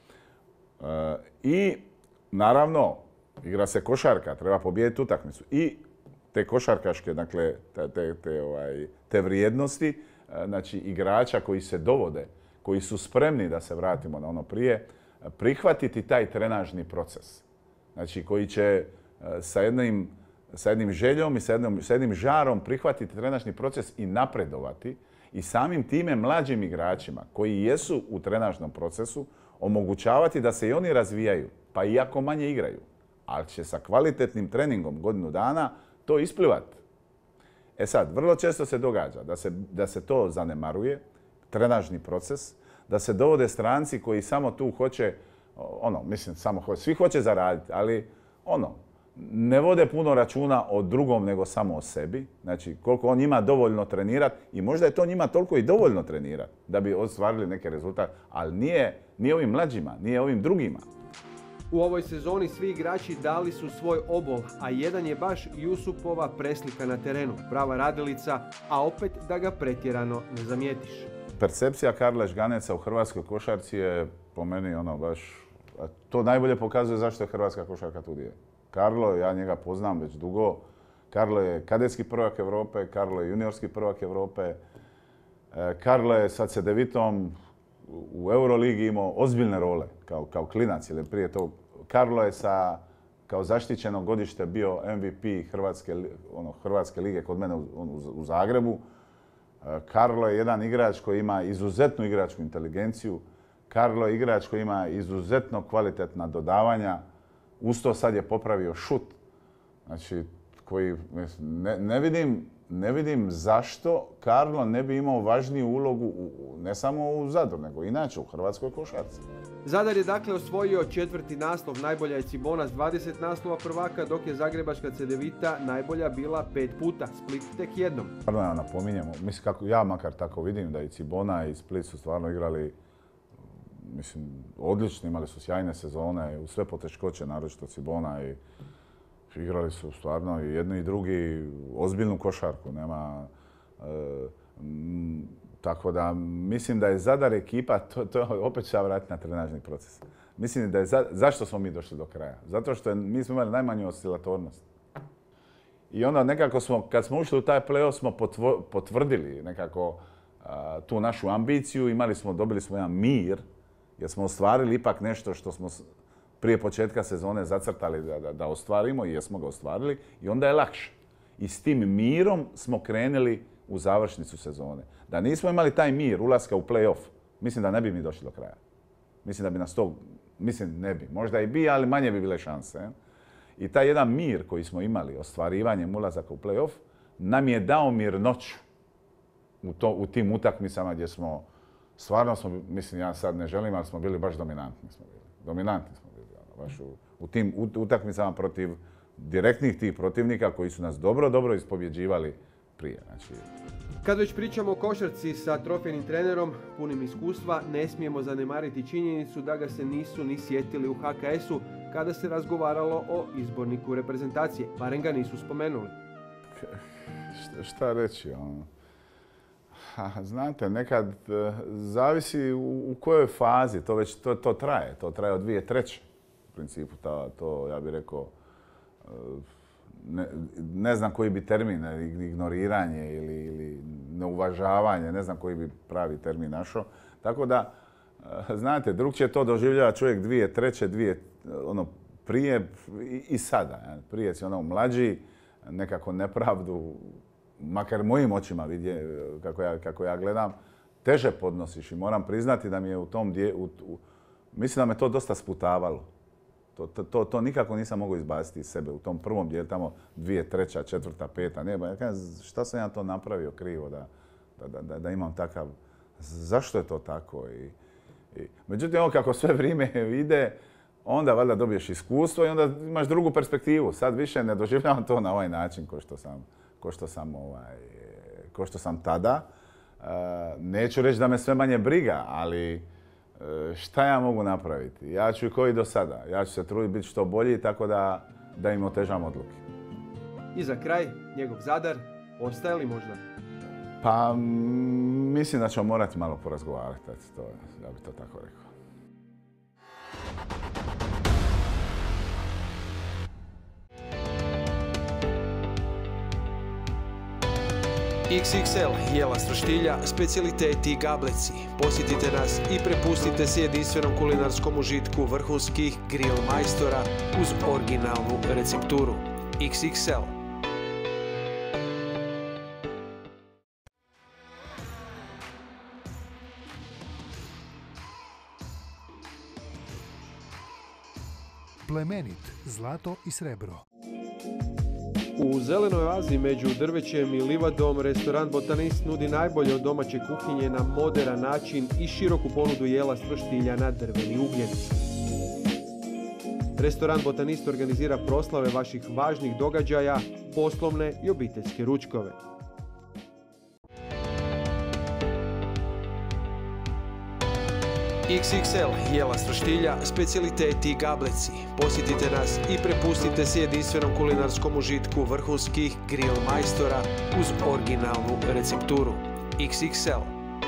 I, naravno, igra se košarka, treba pobijediti utakmicu. I te košarkaške, dakle, te vrijednosti, znači igrača koji se dovode, koji su spremni, da se vratimo na ono prije, prihvatiti taj trenažni proces. Znači, koji će sa jednim željom i sa jednim žarom prihvatiti trenažni proces i napredovati i samim time mlađim igračima koji jesu u trenažnom procesu omogućavati da se i oni razvijaju, pa iako manje igraju, ali će sa kvalitetnim treningom godinu dana to isplivati. E sad, vrlo često se događa da se to zanemaruje, trenažni proces, da se dovode stranci koji samo tu hoće, svi hoće zaraditi, ali ne vode puno računa o drugom nego samo o sebi. Znači, koliko on ima dovoljno trenirati i možda je to njima toliko i dovoljno trenirati da bi ostvarili neke rezultate, ali nije ovim mlađima, nije ovim drugima. U ovoj sezoni svi igrači dali su svoj obol, a jedan je baš Jusupova preslika na terenu, prava radilica, a opet da ga pretjerano ne zamijetiš. Percepcija Karla Žganeca u hrvatskoj košarci je po meni to najbolje pokazuje zašto je hrvatska košarka tu gdje je. Karlo, ja njega poznam već dugo, Karlo je kadetski prvak Europe, Karlo je juniorski prvak Europe, Karlo je sa Cedevitom u Euroligi imao ozbiljne role kao klinac, jer prije to Karlo je kao zaštićeno godište bio MVP Hrvatske lige kod mene u Zagrebu. Karlo je jedan igrač koji ima izuzetnu igračku inteligenciju. Karlo je igrač koji ima izuzetno kvalitetna dodavanja. Uz to sad je popravio šut. Znači, koji ne vidim zašto Karlo ne bi imao važniju ulogu ne samo u Zadru, nego inače u hrvatskoj košarci. Zadar je dakle osvojio 4. naslov, najbolja je Cibona s 20 naslova prvaka, dok je zagrebačka Cedevita najbolja bila 5 puta, Split tek jednom. Stvarno ja napominjemo, mislim kako ja makar tako vidim da i Cibona i Split su stvarno igrali odlično, imali su sjajne sezone, u sve poteškoće, naročito Cibona i igrali su stvarno i jedni i drugi ozbiljnu košarku. Tako da mislim da je Zadar ekipa, to opet će vratiti na trenažni proces. Mislim da je zašto smo mi došli do kraja? Zato što mi smo imali najmanju oscilatornost. I onda nekako kad smo ušli u taj play-off smo potvrdili nekako tu našu ambiciju, dobili smo jedan mir, jer smo ostvarili ipak nešto što smo prije početka sezone zacrtali da ostvarimo i jesmo ga ostvarili i onda je lakše. I s tim mirom smo krenuli u završnicu sezone. Da nismo imali taj mir ulaska u play-off, mislim da ne bi mi došli do kraja. Mislim da bi nas to, ne bi, možda i bi, ali manje bi bile šanse. I taj jedan mir koji smo imali ostvarivanjem ulazaka u play-off nam je dao mirnoću u tim utakmicama gdje smo, stvarno smo, ja sad ne želim, ali smo bili baš dominantni. Dominantni smo bili, baš u tim utakmicama protiv direktnih tih protivnika koji su nas dobro ispobjeđivali prije. Kad već pričamo o košarci sa trofejnim trenerom, punim iskustva, ne smijemo zanemariti činjenicu da ga se nisu ni sjetili u HKS-u kada se razgovaralo o izborniku reprezentacije, barem ga nisu spomenuli. Šta reći? Znate, nekad zavisi u kojoj fazi, to traje. To traje od 2003. u principu, to ja bih rekao, ne znam koji bi termin, ignoriranje ili neuvažavanje, ne znam koji bi pravi termin našao. Tako da, znate, drugčije to doživljava čovjek 2003. Prije i sada. Prije si mlađi, nekako nepravdu, makar mojim očima vidje, kako ja gledam, teže podnosiš i moram priznati da mi je u tom dijelu, mislim da me to dosta sputavalo. To nikako nisam mogao izbaciti iz sebe u tom prvom dijelu, tamo 2003., 2004., 2005. Ja kažem, šta sam ja to napravio krivo da imam takav, zašto je to tako? Međutim, ovo kako sve vrijeme ide, onda valjda dobiješ iskustvo i onda imaš drugu perspektivu. Sad više ne doživljavam to na ovaj način ko što sam tada. Neću reći da me sve manje briga, ali šta ja mogu napraviti? Ja ću i koji do sada. Ja ću se truditi biti što bolji tako da im otežam odluke. I za kraj, njegov Zadar, ostaje li možda? Pa mislim da ćemo morati malo porazgovarati, ja bih to tako rekao. XXL, jela s roštilja, specijaliteti i gableci. Posjetite nas i prepustite se jedinstvenom kulinarskom užitku vrhunskih grill majstora uz originalnu recepturu. XXL. Plemenit, zlato i srebro. U zelenoj oazi među drvećem i livadom restoran Botanist nudi najbolje od domaće kuhinje na moderan način i široku ponudu jela s roštilja na drveni ugljen. Restoran Botanist organizira proslave vaših važnih događaja, poslovne i obiteljske ručkove. XXL, jela s roštilja, specijaliteti i gableci. Posjetite nas i prepustite se jedinstvenom kulinarskom užitku vrhunskih grill majstora uz originalnu recepturu. XXL.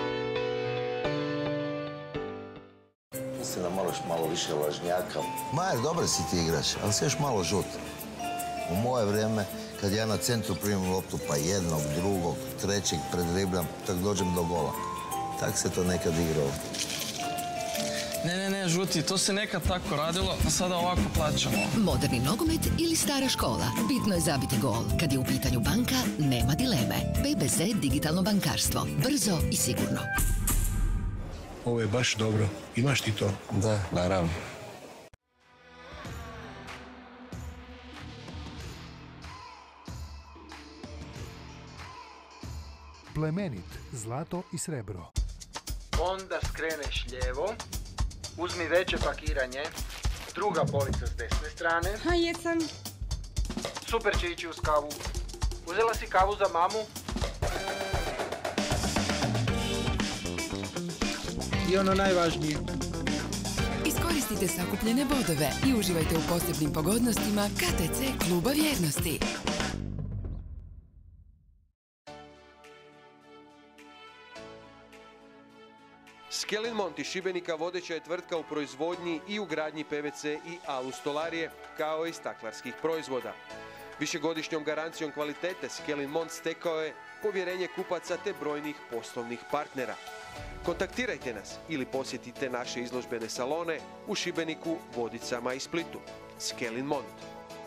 Mislim da moraš malo više lažnjaka. Majer, dobar si ti igrač, ali si još malo žut. U moje vrijeme, kad ja na centru primim loptu pa jednog, drugog, trećeg predribljam, tak dođem do gola. Tak se to nekad igralo. Ne, žuti, to se nekad tako radilo, a sada ovako plaćamo. Moderni nogomet ili stara škola. Bitno je zabiti gol. Kad je u pitanju banka, nema dileme. PBZ digitalno bankarstvo. Brzo i sigurno. Ovo je baš dobro. Imaš ti to? Da, naravno. Plemenit, zlato i srebro. Onda skreneš lijevo, uzmi veće pakiranje, druga polica s desne strane. Jesam. Super će ići uz kavu. Uzela si kavu za mamu? I ono najvažnije. Iskoristite sakupljene bodove i uživajte u posebnim pogodnostima KTC kluba vjernosti. Skelin Mont iz Šibenika vodeća je tvrtka u proizvodnji i ugradnji PVC i alu stolarije, kao i staklarskih proizvoda. Višegodišnjom garancijom kvalitete Skelin Mont stekao je povjerenje kupaca te brojnih poslovnih partnera. Kontaktirajte nas ili posjetite naše izložbene salone u Šibeniku, Vodicama i Splitu. Skelin Mont.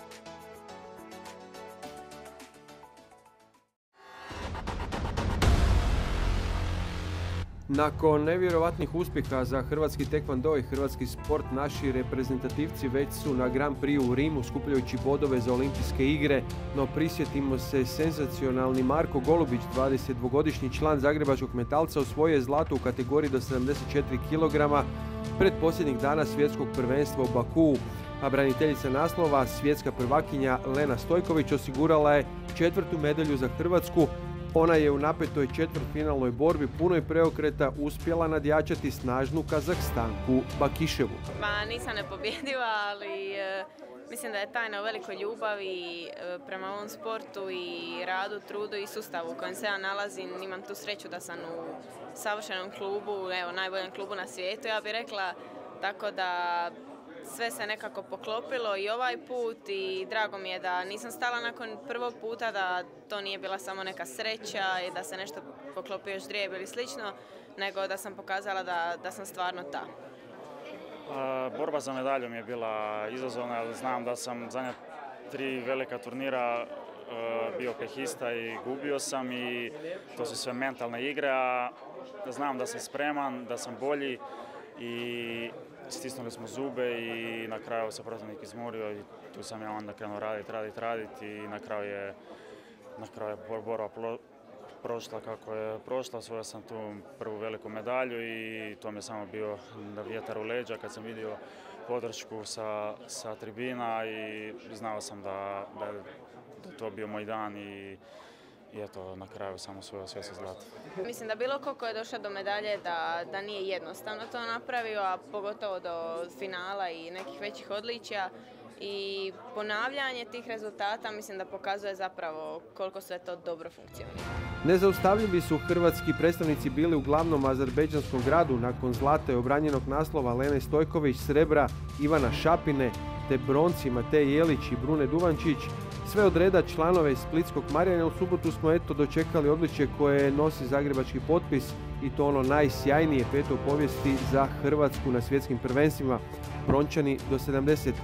Nakon nevjerovatnih uspjeha za hrvatski tekvando i hrvatski sport, naši reprezentativci već su na Grand Prix u Rimu skupljajući bodove za olimpijske igre, no prisjetimo se, senzacionalni Marko Golubić, 22-godišnji član zagrebačkog metalca, osvojio je zlato u kategoriji do 74 kg pred posljednjih dana svjetskog prvenstva u Bakuu, a braniteljica naslova, svjetska prvakinja Lena Stojković, osigurala je 4. medalju za Hrvatsku. Ona je u napetoj četvrtfinalnoj borbi punoj preokreta uspjela nadjačati snažnu Kazahstanku Bakiševu. Nisam nepobjediva, ali mislim da je tajna u velikoj ljubavi prema ovom sportu i radu, trudu i sustavu u kojem se ja nalazim. Imam tu sreću da sam u savršenom klubu, najboljem klubu na svijetu, ja bih rekla, tako da sve se nekako poklopilo i ovaj put i drago mi je da nisam stala nakon prvog puta, da to nije bila samo neka sreća i da se nešto poklopio još drijeb ili slično, nego da sam pokazala da sam stvarno ta. Borba za medaljom je bila izazovna, ali znam da sam zadnja 3 velika turnira bio pehista i gubio sam i to su sve mentalne igre, a znam da sam spreman, da sam bolji i stisnuli smo zube i na kraju se protivnik izmorio i tu sam ja onda krenuo raditi i na kraju je borba prošla kako je prošla. Osvojio sam tu prvu veliku medalju i to mi je samo bio vjetar u leđa kad sam vidio podršku sa tribina i znao sam da je to bio moj dan i eto, na kraju sam osvojio sve sa zlata. Mislim da bilo ko je došao do medalje da nije jednostavno to napravio, a pogotovo do finala i nekih većih odličja. I ponavljanje tih rezultata mislim da pokazuje zapravo koliko sve to dobro funkcionira. Nezaustavljivi su hrvatski predstavnici bili u glavnom azerbejdžanskom gradu nakon zlata i obranjenog naslova Lene Stojković, srebra Ivana Šapine, te bronci Matej Jelić i Brune Duvančić. Sve od reda članove splitskog Marjana u subotu smo dočekali odličje koje nosi zagrebački potpis i to ono najsjajnije peto u povijesti za Hrvatsku na svjetskim prvenstvima. Brončani do 78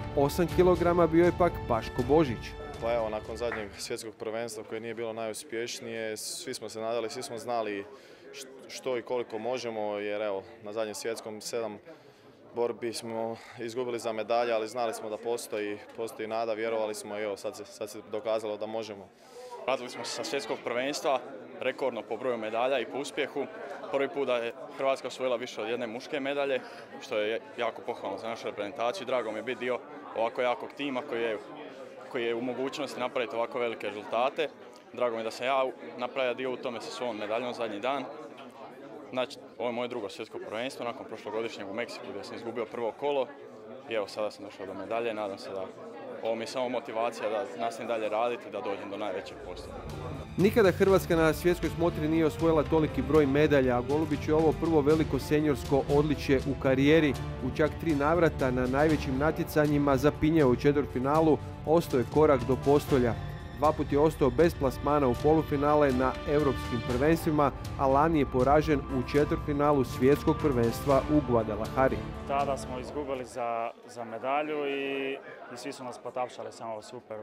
kg bio je pak Paško Božić. Pa evo, nakon zadnjeg svjetskog prvenstva koje nije bilo najuspješnije, svi smo se nadali, svi smo znali što i koliko možemo, jer evo, na zadnjem svjetskom 7 borbi smo izgubili za medalje, ali znali smo da postoji nada, vjerovali smo i evo, sad se dokazalo da možemo. Vratili smo se sa svjetskog prvenstva, rekordno po broju medalja i po uspjehu. Prvi put da je Hrvatska osvojila više od jedne muške medalje, što je jako pohvalno za našu reprezentaciju. Drago mi je biti dio ovako jakog tima koji je u mogućnosti napraviti ovako velike rezultate. Drago mi je da sam ja napravio dio u tome sa svojom medaljom zadnji dan. Znači, ovo je moje drugo svjetsko prvenstvo nakon prošlogodišnjeg u Meksiku gdje sam izgubio prvo kolo. I evo, sada sam došao do medalje, nadam se da ovo mi je samo motivacija da nastavim dalje raditi i da dođem do najvećeg posla. Nikada Hrvatska na svjetskoj smotri nije osvojila toliki broj medalja, a Golubić je ovo prvo veliko senjorsko odličje u karijeri. U čak 3 navrata na najvećim natjecanjima zapinjao u četvrtfinalu, ostao je korak do postolja. 2 puta je ostao bez plasmana u polufinale na europskim prvenstvima, a lani je poražen u četvrtfinalu svjetskog prvenstva u Guadalajari. Tada smo izgubili za medalju i svi su nas potapšali, samo super,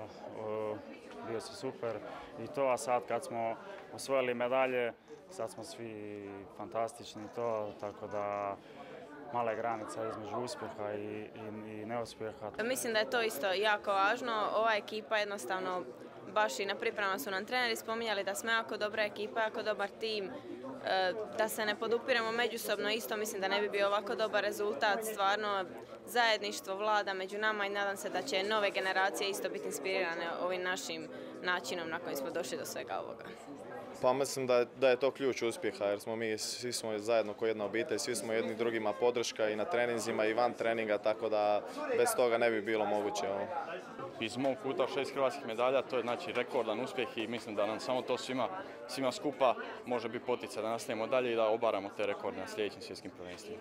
bio si super i to, a sad kad smo osvojili medalje, sad smo svi fantastični i to, tako da mala je granica između uspjeha i neuspjeha. Mislim da je to isto jako važno. Ova ekipa jednostavno, baš i na pripremama su nam treneri spominjali da smo jako dobra ekipa, jako dobar tim, da se ne podupiremo međusobno isto, mislim da ne bi bio ovako dobar rezultat. Stvarno zajedništvo vlada među nama i nadam se da će nove generacije isto biti inspirirane ovim našim načinom na koji smo došli do svega ovoga. Pa mislim da je to ključ uspjeha, jer svi smo zajedno kao jedna obitelj, svi smo jedni drugima podrška i na treninzima i van treninga, tako da bez toga ne bi bilo moguće. Iz mog kuta 6 hrvatskih medalja, to je znači rekordan uspjeh i mislim da nam samo to svima skupa može biti poticaj da nastavimo dalje i da obaramo te rekorde na sljedećim svjetskim prvenstvima.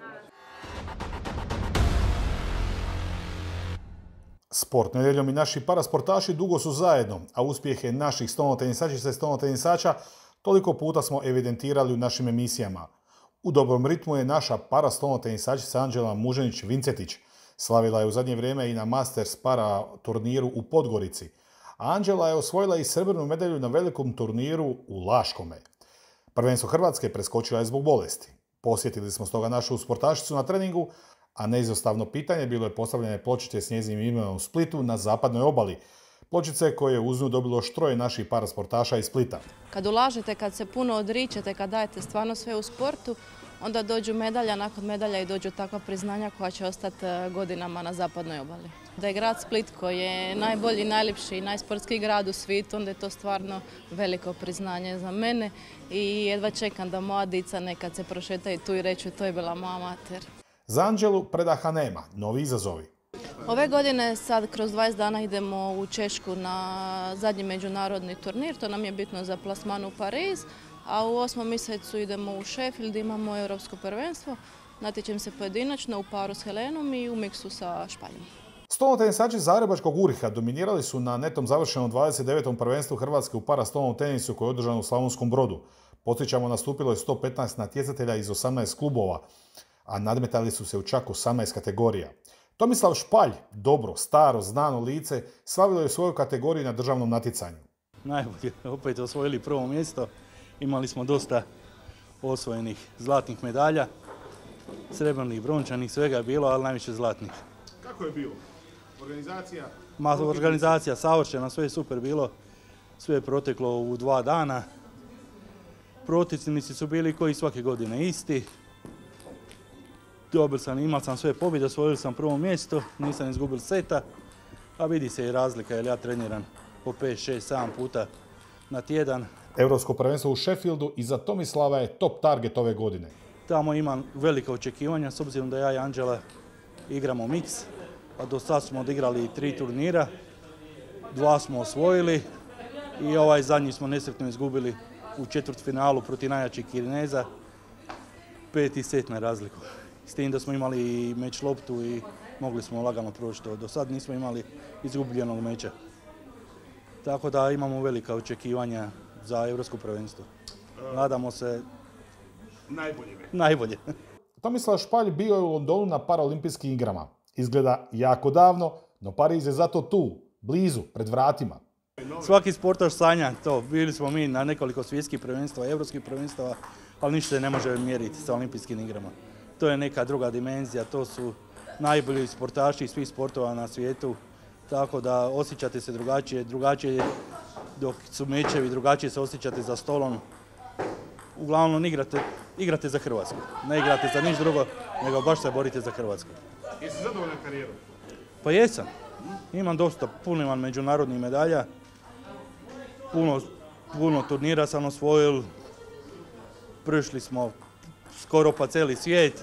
Sport nedjeljom i naši parasportaši dugo su zajedno, a uspjehe naših stolnotenisačica i stolnotenisača toliko puta smo evidentirali u našim emisijama. U dobrom ritmu je naša parastolnotenisačica Anđela Muženić-Vincetić. Slavila je u zadnje vrijeme i na Masters para turniru u Podgorici. A Anđela je osvojila i srebrnu medalju na velikom turniru u Laškome. Prvenstvo Hrvatske preskočila je zbog bolesti. Posjetili smo stoga našu sportašicu na treningu, a neizostavno pitanje bilo je postavljanje pločice s njezinim imenom u Splitu na zapadnoj obali. Pločice koje je uz nju dobilo štroje naših parasportaša iz Splita. Kad ulažete, kad se puno odričete, kad dajete stvarno sve u sportu, onda dođu medalja, nakon medalja i dođu takva priznanja koja će ostati godinama na zapadnoj obali. Da je grad Split koji je najbolji, najljepši i najsportskiji grad u svijetu, onda je to stvarno veliko priznanje za mene i jedva čekam da moja dica nekad se prošetaju tu i reću to je bila moja mater. Za Anđelu predaha nema, novi izazovi. Ove godine sad kroz 20 dana idemo u Češku na zadnji međunarodni turnir, to nam je bitno za plasman u Pariz, a u 8. mjesecu idemo u Sheffield, imamo europsko prvenstvo, natječem se pojedinačno u paru s Helenom i u miksu sa Špaljom. Stolnotenisači Zagrebačkog Uriha dominirali su na netom završenom 29. prvenstvu Hrvatske u parastolnom tenisu koje je održano u Slavonskom Brodu. Podsjećamo, nastupilo je 115 natjecatelja iz 18 klubova, a nadmetali su se u čak 18 kategorija. Tomislav Špalj, dobro, staro, znano lice, slavilo je svoju kategoriju na državnom natjecanju. Najbolje, opet osvojili prvo mjesto. Imali smo dosta osvojenih zlatnih medalja, srebrnih, brončanih, svega je bilo, ali najviše zlatnih. Kako je bilo? Organizacija? Organizacija savršena, sve je super bilo. Sve je proteklo u 2 dana. Protivnici su bili koji svake godine isti. Imao sam sve pobjede, osvojili sam prvo mjesto, nisam izgubil seta, a vidi se i razlika jer ja treniram po 5, 6, 7 puta na tjedan. Europsko prvenstvo u Sheffieldu i za Tomislava je top target ove godine. Tamo imam velika očekivanja, s obzirom da ja i Anđela igramo miks, a do sad smo odigrali 3 turnira, 2 smo osvojili i ovaj zadnji smo nesretno izgubili u četvrtfinalu protiv najjačih Kineza, 5 set na razliku. S tim da smo imali i meč loptu i mogli smo lagano proći to. Do sad nismo imali izgubljenog meča. Tako da imamo velika očekivanja za Europsko prvenstvo. Nadamo se najbolje. Tomislav Špalj bio je u Londonu na paraolimpijskim igrama. Izgleda jako davno, no Pariz je zato tu, blizu, pred vratima. Svaki sportaš sanja to. Bili smo mi na nekoliko svjetskih prvenstava, europskih prvenstava, ali ništa se ne može mjeriti sa olimpijskim igrama. To je neka druga dimenzija, to su najbolji sportaši svih sportova na svijetu, tako da osjećate se drugačije dok su mečevi, drugačije se osjećate za stolom. Uglavnom igrate za Hrvatsku, ne igrate za niš drugo, nego baš se borite za Hrvatsku. Jesi zadovoljan karijerom? Pa jesam, imam dosta, puno imam međunarodnih medalja, puno turnira sam osvojil, prošli smo skoro pa cijeli svijet.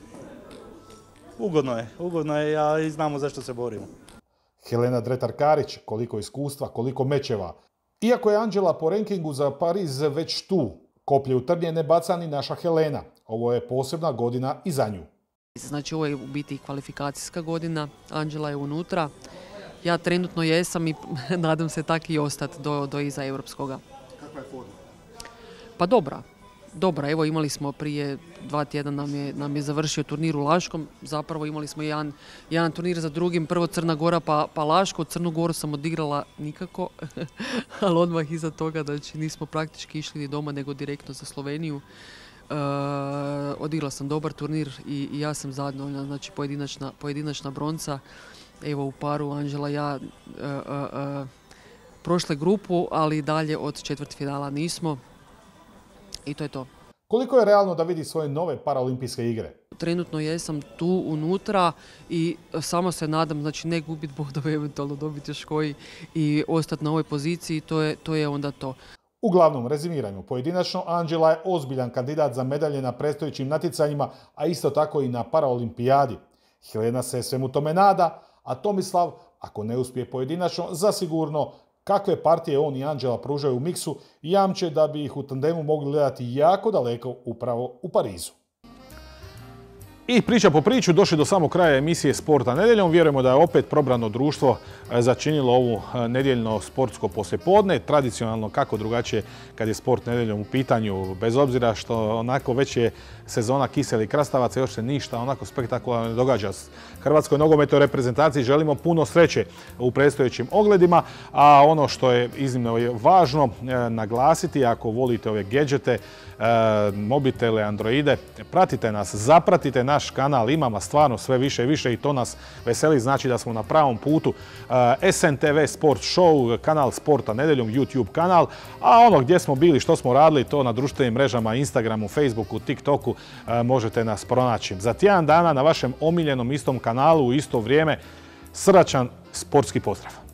Ugodno je, a i znamo zašto se borimo. Helena Dretar-Karić, koliko iskustva, koliko mečeva. Iako je Anđela po rankingu za Pariz već tu, koplje u trnje ne baca ni naša Helena. Ovo je posebna godina i za nju. Znači ovo je u biti kvalifikacijska godina, Anđela je unutra. Ja trenutno jesam i nadam se tak i ostati do iza europskoga. Kakva je forma? Pa dobra, evo imali smo prije 2 tjedna nam je završio turnir u Laškom, zapravo imali smo jedan turnir za drugim, prvo Crna Gora pa Laško, Crnu Goru sam odigrala nikako, ali odmah iza toga, znači nismo praktički išli ni doma nego direktno za Sloveniju. Odigrala sam dobar turnir i ja sam zadovoljna, znači pojedinačna bronca, evo u paru Anđela i ja prošle grupu, ali dalje od četvrtfinala nismo. I to je to. Koliko je realno da vidi svoje nove paraolimpijske igre? Trenutno jesam tu unutra i samo se nadam, znači ne gubiti bodove, eventualno dobiti još koji i ostati na ovoj poziciji, to je onda to. Uglavnom, rezimiranju pojedinačno, Anđela je ozbiljan kandidat za medalje na predstojećim natjecanjima, a isto tako i na paraolimpijadi. Helena se svemu tome nada, a Tomislav, ako ne uspije pojedinačno, zasigurno kakve partije on i Anđela pružaju u miksu jamče da bi ih u tandemu mogli gledati jako daleko upravo u Parizu. I priča po priču, došli do samog kraja emisije Sporta nedjeljom. Vjerujemo da je opet probrano društvo začinilo ovu nedjeljno sportsko poslijepodne. Tradicionalno kako drugačije kad je sport nedjeljom u pitanju, bez obzira što onako već je sezona kiselih krastavaca, još se ništa onako spektakularno ne događa. Hrvatskoj nogometnoj reprezentaciji želimo puno sreće u predstojećim ogledima, a ono što je iznimno važno naglasiti, ako volite ove gadgete, mobitele, androide, pratite nas, zapratite naš kanal, imamo stvarno sve više i više i to nas veseli, znači da smo na pravom putu. SNTV Sport Show, kanal Sporta nedjeljom, YouTube kanal, a ono gdje smo bili, što smo radili, to na društvenim mrežama, Instagramu, Facebooku, TikToku možete nas pronaći. Za tjedan dana na vašem omiljenom istom kanalu u isto vrijeme srdačan sportski pozdrav.